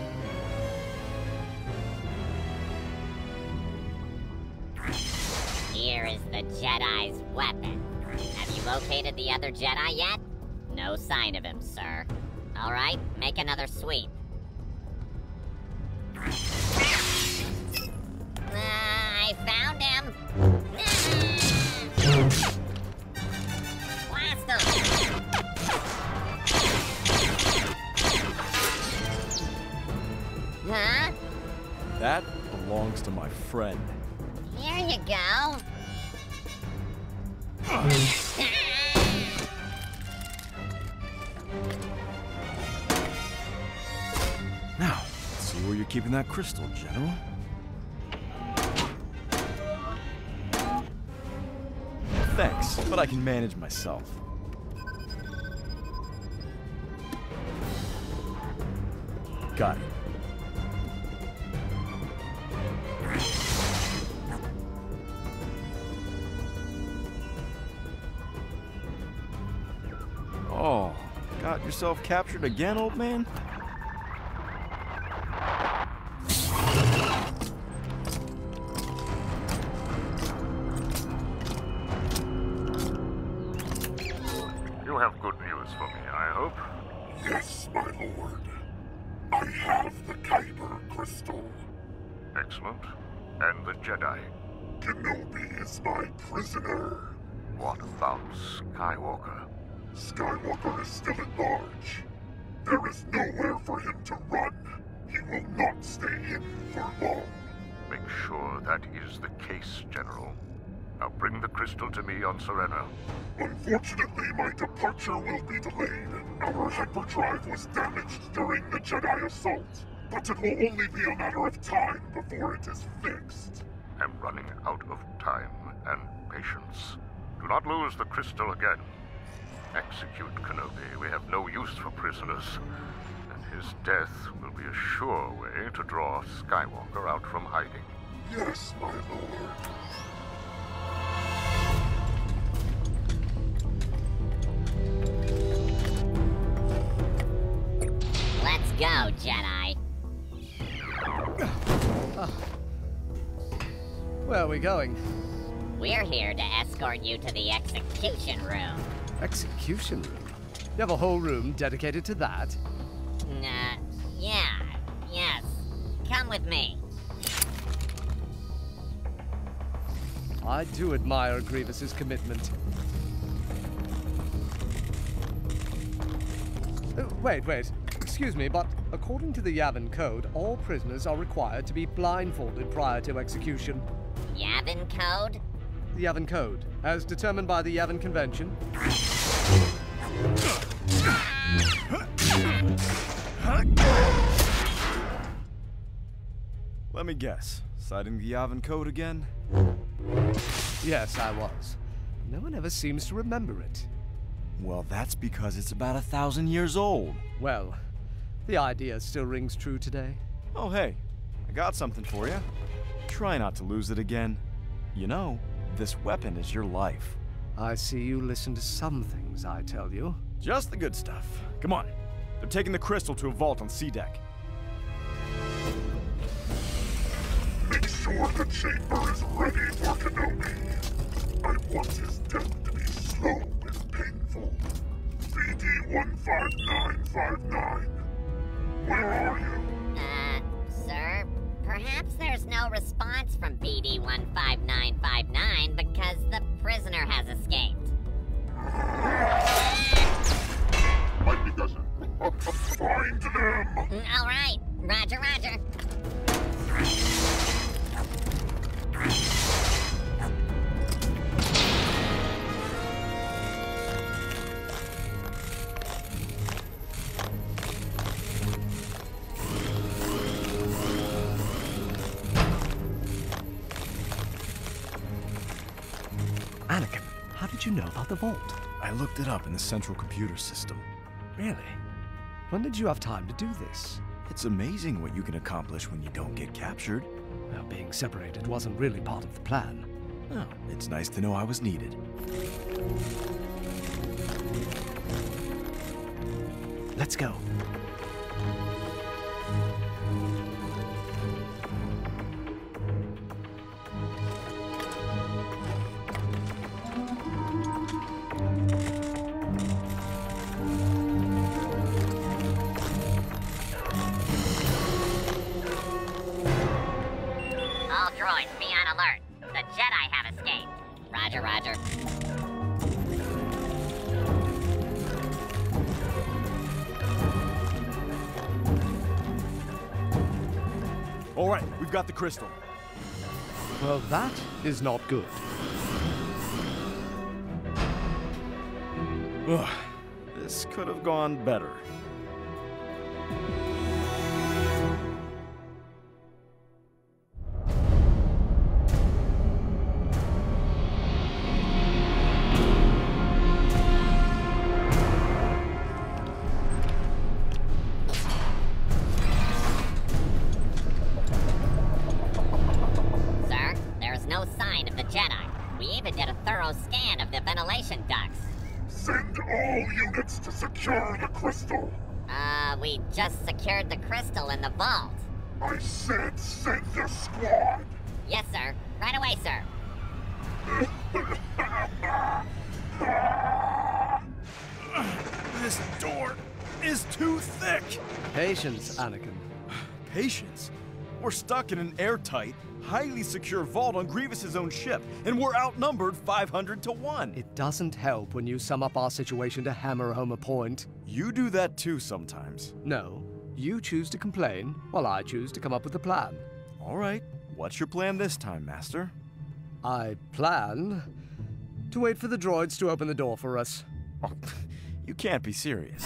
Here is the Jedi's weapon. Have you located the other Jedi yet? No sign of him, sir. All right, make another sweep. Uh, I found him! Blast him! That belongs to my friend. Here you go. Now, let's see where you're keeping that crystal, General. Thanks, but I can manage myself. Got it. Oh, got yourself captured again, old man? You have good news for me, I hope? Yes, my lord. I have the Kyber crystal. Excellent. And the Jedi? Kenobi is my prisoner. What about Skywalker? Skywalker is still at large. There is nowhere for him to run. He will not stay in for long. Make sure that is the case, General. Now bring the crystal to me on Serena. Unfortunately, my departure will be delayed. Our hyperdrive was damaged during the Jedi assault, but it will only be a matter of time before it is fixed. I'm running out of time and patience. Do not lose the crystal again. Execute Kenobi. We have no use for prisoners. And his death will be a sure way to draw Skywalker out from hiding. Yes, my lord. Let's go, Jedi. Uh, where are we going? We're here to escort you to the execution room. Execution room? You have a whole room dedicated to that? Uh, yeah, yes. Come with me. I do admire Grievous's commitment. Uh, wait, wait. Excuse me, but according to the Yavin Code, all prisoners are required to be blindfolded prior to execution. Yavin Code? The Yavin Code, as determined by the Yavin Convention. Let me guess. Citing the Yavin Code again? Yes, I was. No one ever seems to remember it. Well, that's because it's about a thousand years old. Well, the idea still rings true today. Oh, hey. I got something for you. Try not to lose it again. You know, this weapon is your life. I see you listen to some things I tell you. Just the good stuff. Come on. They're taking the crystal to a vault on C deck. Make sure the chamber is ready for Kenobi. I want his death to be slow and painful. B D one five nine five nine. Where are you? Uh, sir? Perhaps there's no response from B D one five nine five nine because the prisoner has escaped. Might be doesn't. Find them! All right. Roger, roger. Anakin, how did you know about the vault? I looked it up in the central computer system. Really? When did you have time to do this? It's amazing what you can accomplish when you don't get captured. Well, being separated wasn't really part of the plan. Oh, it's nice to know I was needed. Let's go. All droids, be on alert. The Jedi have escaped. Roger, roger. All right, we've got the crystal. Well, that is not good. Ugh, this could have gone better. Sir, there is no sign of the Jedi. We even did a thorough scan of the ventilation ducts. Send all units to secure the crystal. Uh, we just secured the crystal in the vault. I said send the squad. Yes, sir. Right away, sir. This door is too thick. Patience, Anakin. Patience? We're stuck in an airtight, highly secure vault on Grievous's own ship, and we're outnumbered five hundred to one. It doesn't help when you sum up our situation to hammer home a point. You do that too sometimes. No, you choose to complain, while I choose to come up with a plan. All right, what's your plan this time, Master? I plan to wait for the droids to open the door for us. Oh, you can't be serious.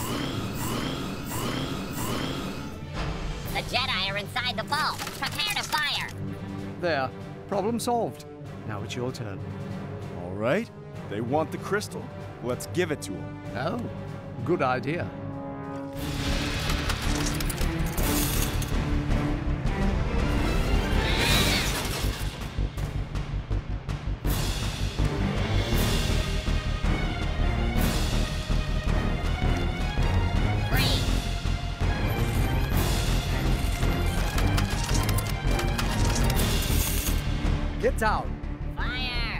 The Jedi are inside the vault. Prepare to fire. There, problem solved. Now it's your turn. All right, they want the crystal. Let's give it to them. Oh, good idea. Get down. Fire!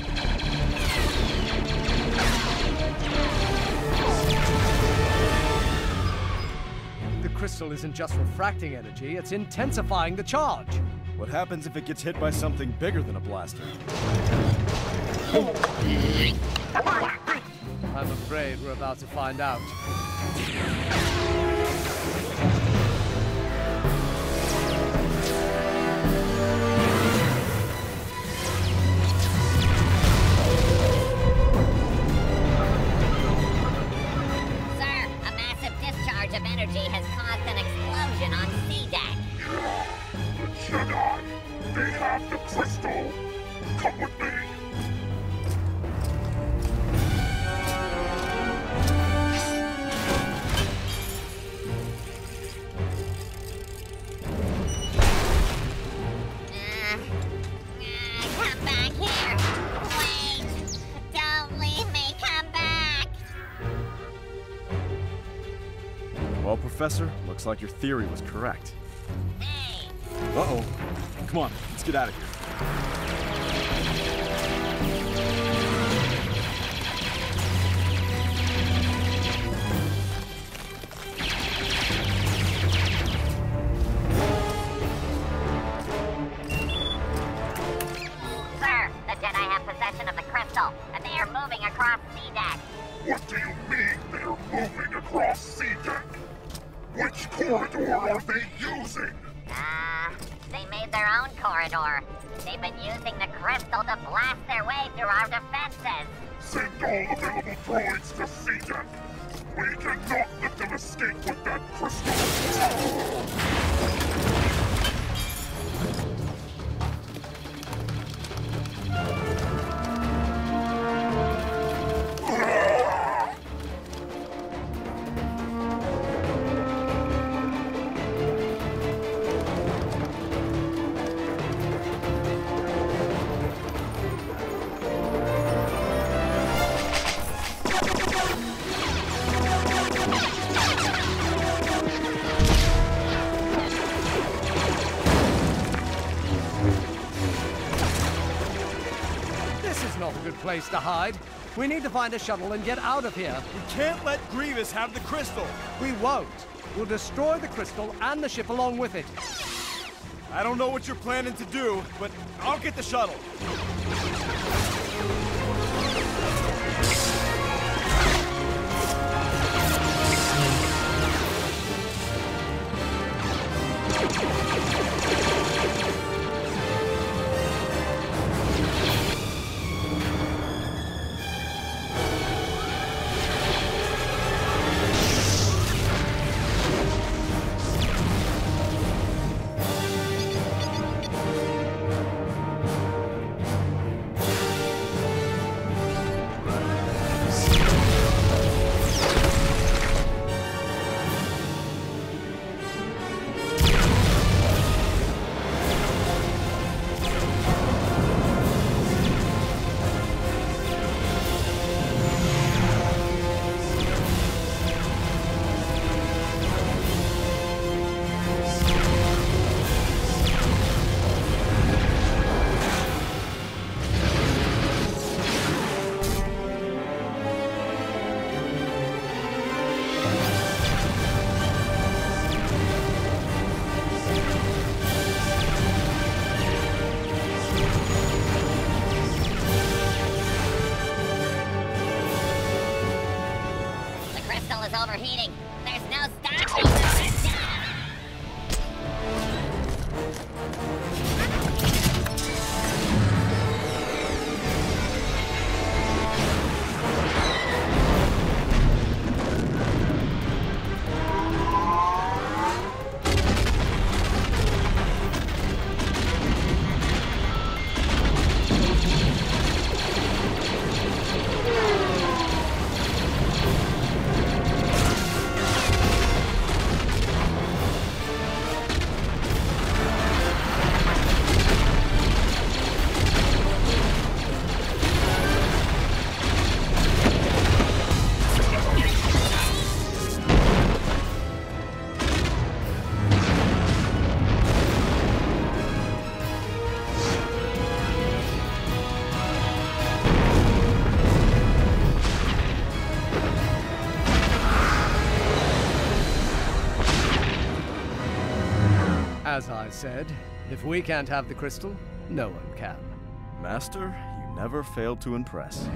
The crystal isn't just refracting energy, it's intensifying the charge. What happens if it gets hit by something bigger than a blaster? I'm afraid we're about to find out. Of energy has caused an explosion on C-Deck. The Jedi! They have the crystal! Come with me! Uh, uh, come back here! Wait! Don't leave me! Come back! Well, Professor, looks like your theory was correct. Hey! Uh-oh. Come on, let's get out of here. Sir, the Jedi have possession of the crystal, and they are moving across C-Deck. What do you mean they're moving across C-Deck? Which corridor are they using? Ah, uh, they made their own corridor. They've been using the crystal to blast their way through our defenses. Send all available droids to C-Deck. We cannot let them escape with that crystal. Place to hide. We need to find a shuttle and get out of here. We can't let Grievous have the crystal. We won't. We'll destroy the crystal and the ship along with it. I don't know what you're planning to do, but I'll get the shuttle. overheating. There's no stopping this. As I said, if we can't have the crystal, no one can. Master, you never failed to impress.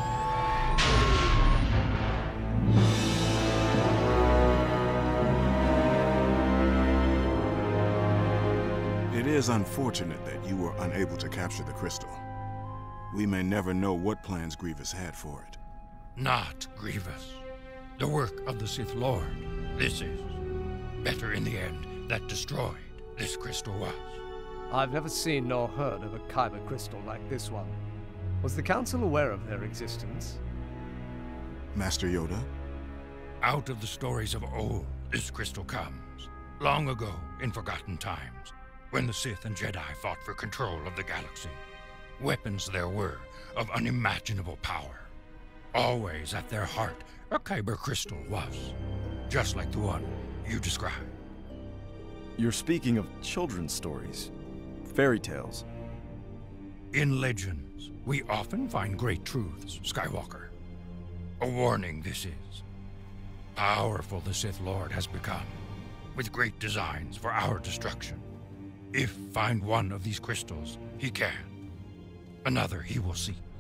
It is unfortunate that you were unable to capture the crystal. We may never know what plans Grievous had for it. Not Grievous. The work of the Sith Lord. This is. Better in the end that destroyed this crystal was. I've never seen nor heard of a kyber crystal like this one. Was the Council aware of their existence? Master Yoda? Out of the stories of old, this crystal comes. Long ago, in forgotten times, when the Sith and Jedi fought for control of the galaxy. Weapons there were, of unimaginable power. Always at their heart, a kyber crystal was. Just like the one you described. You're speaking of children's stories, fairy tales. In legends, we often find great truths, Skywalker. A warning this is. Powerful the Sith Lord has become, with great designs for our destruction. If find one of these crystals, he can. Another he will seek.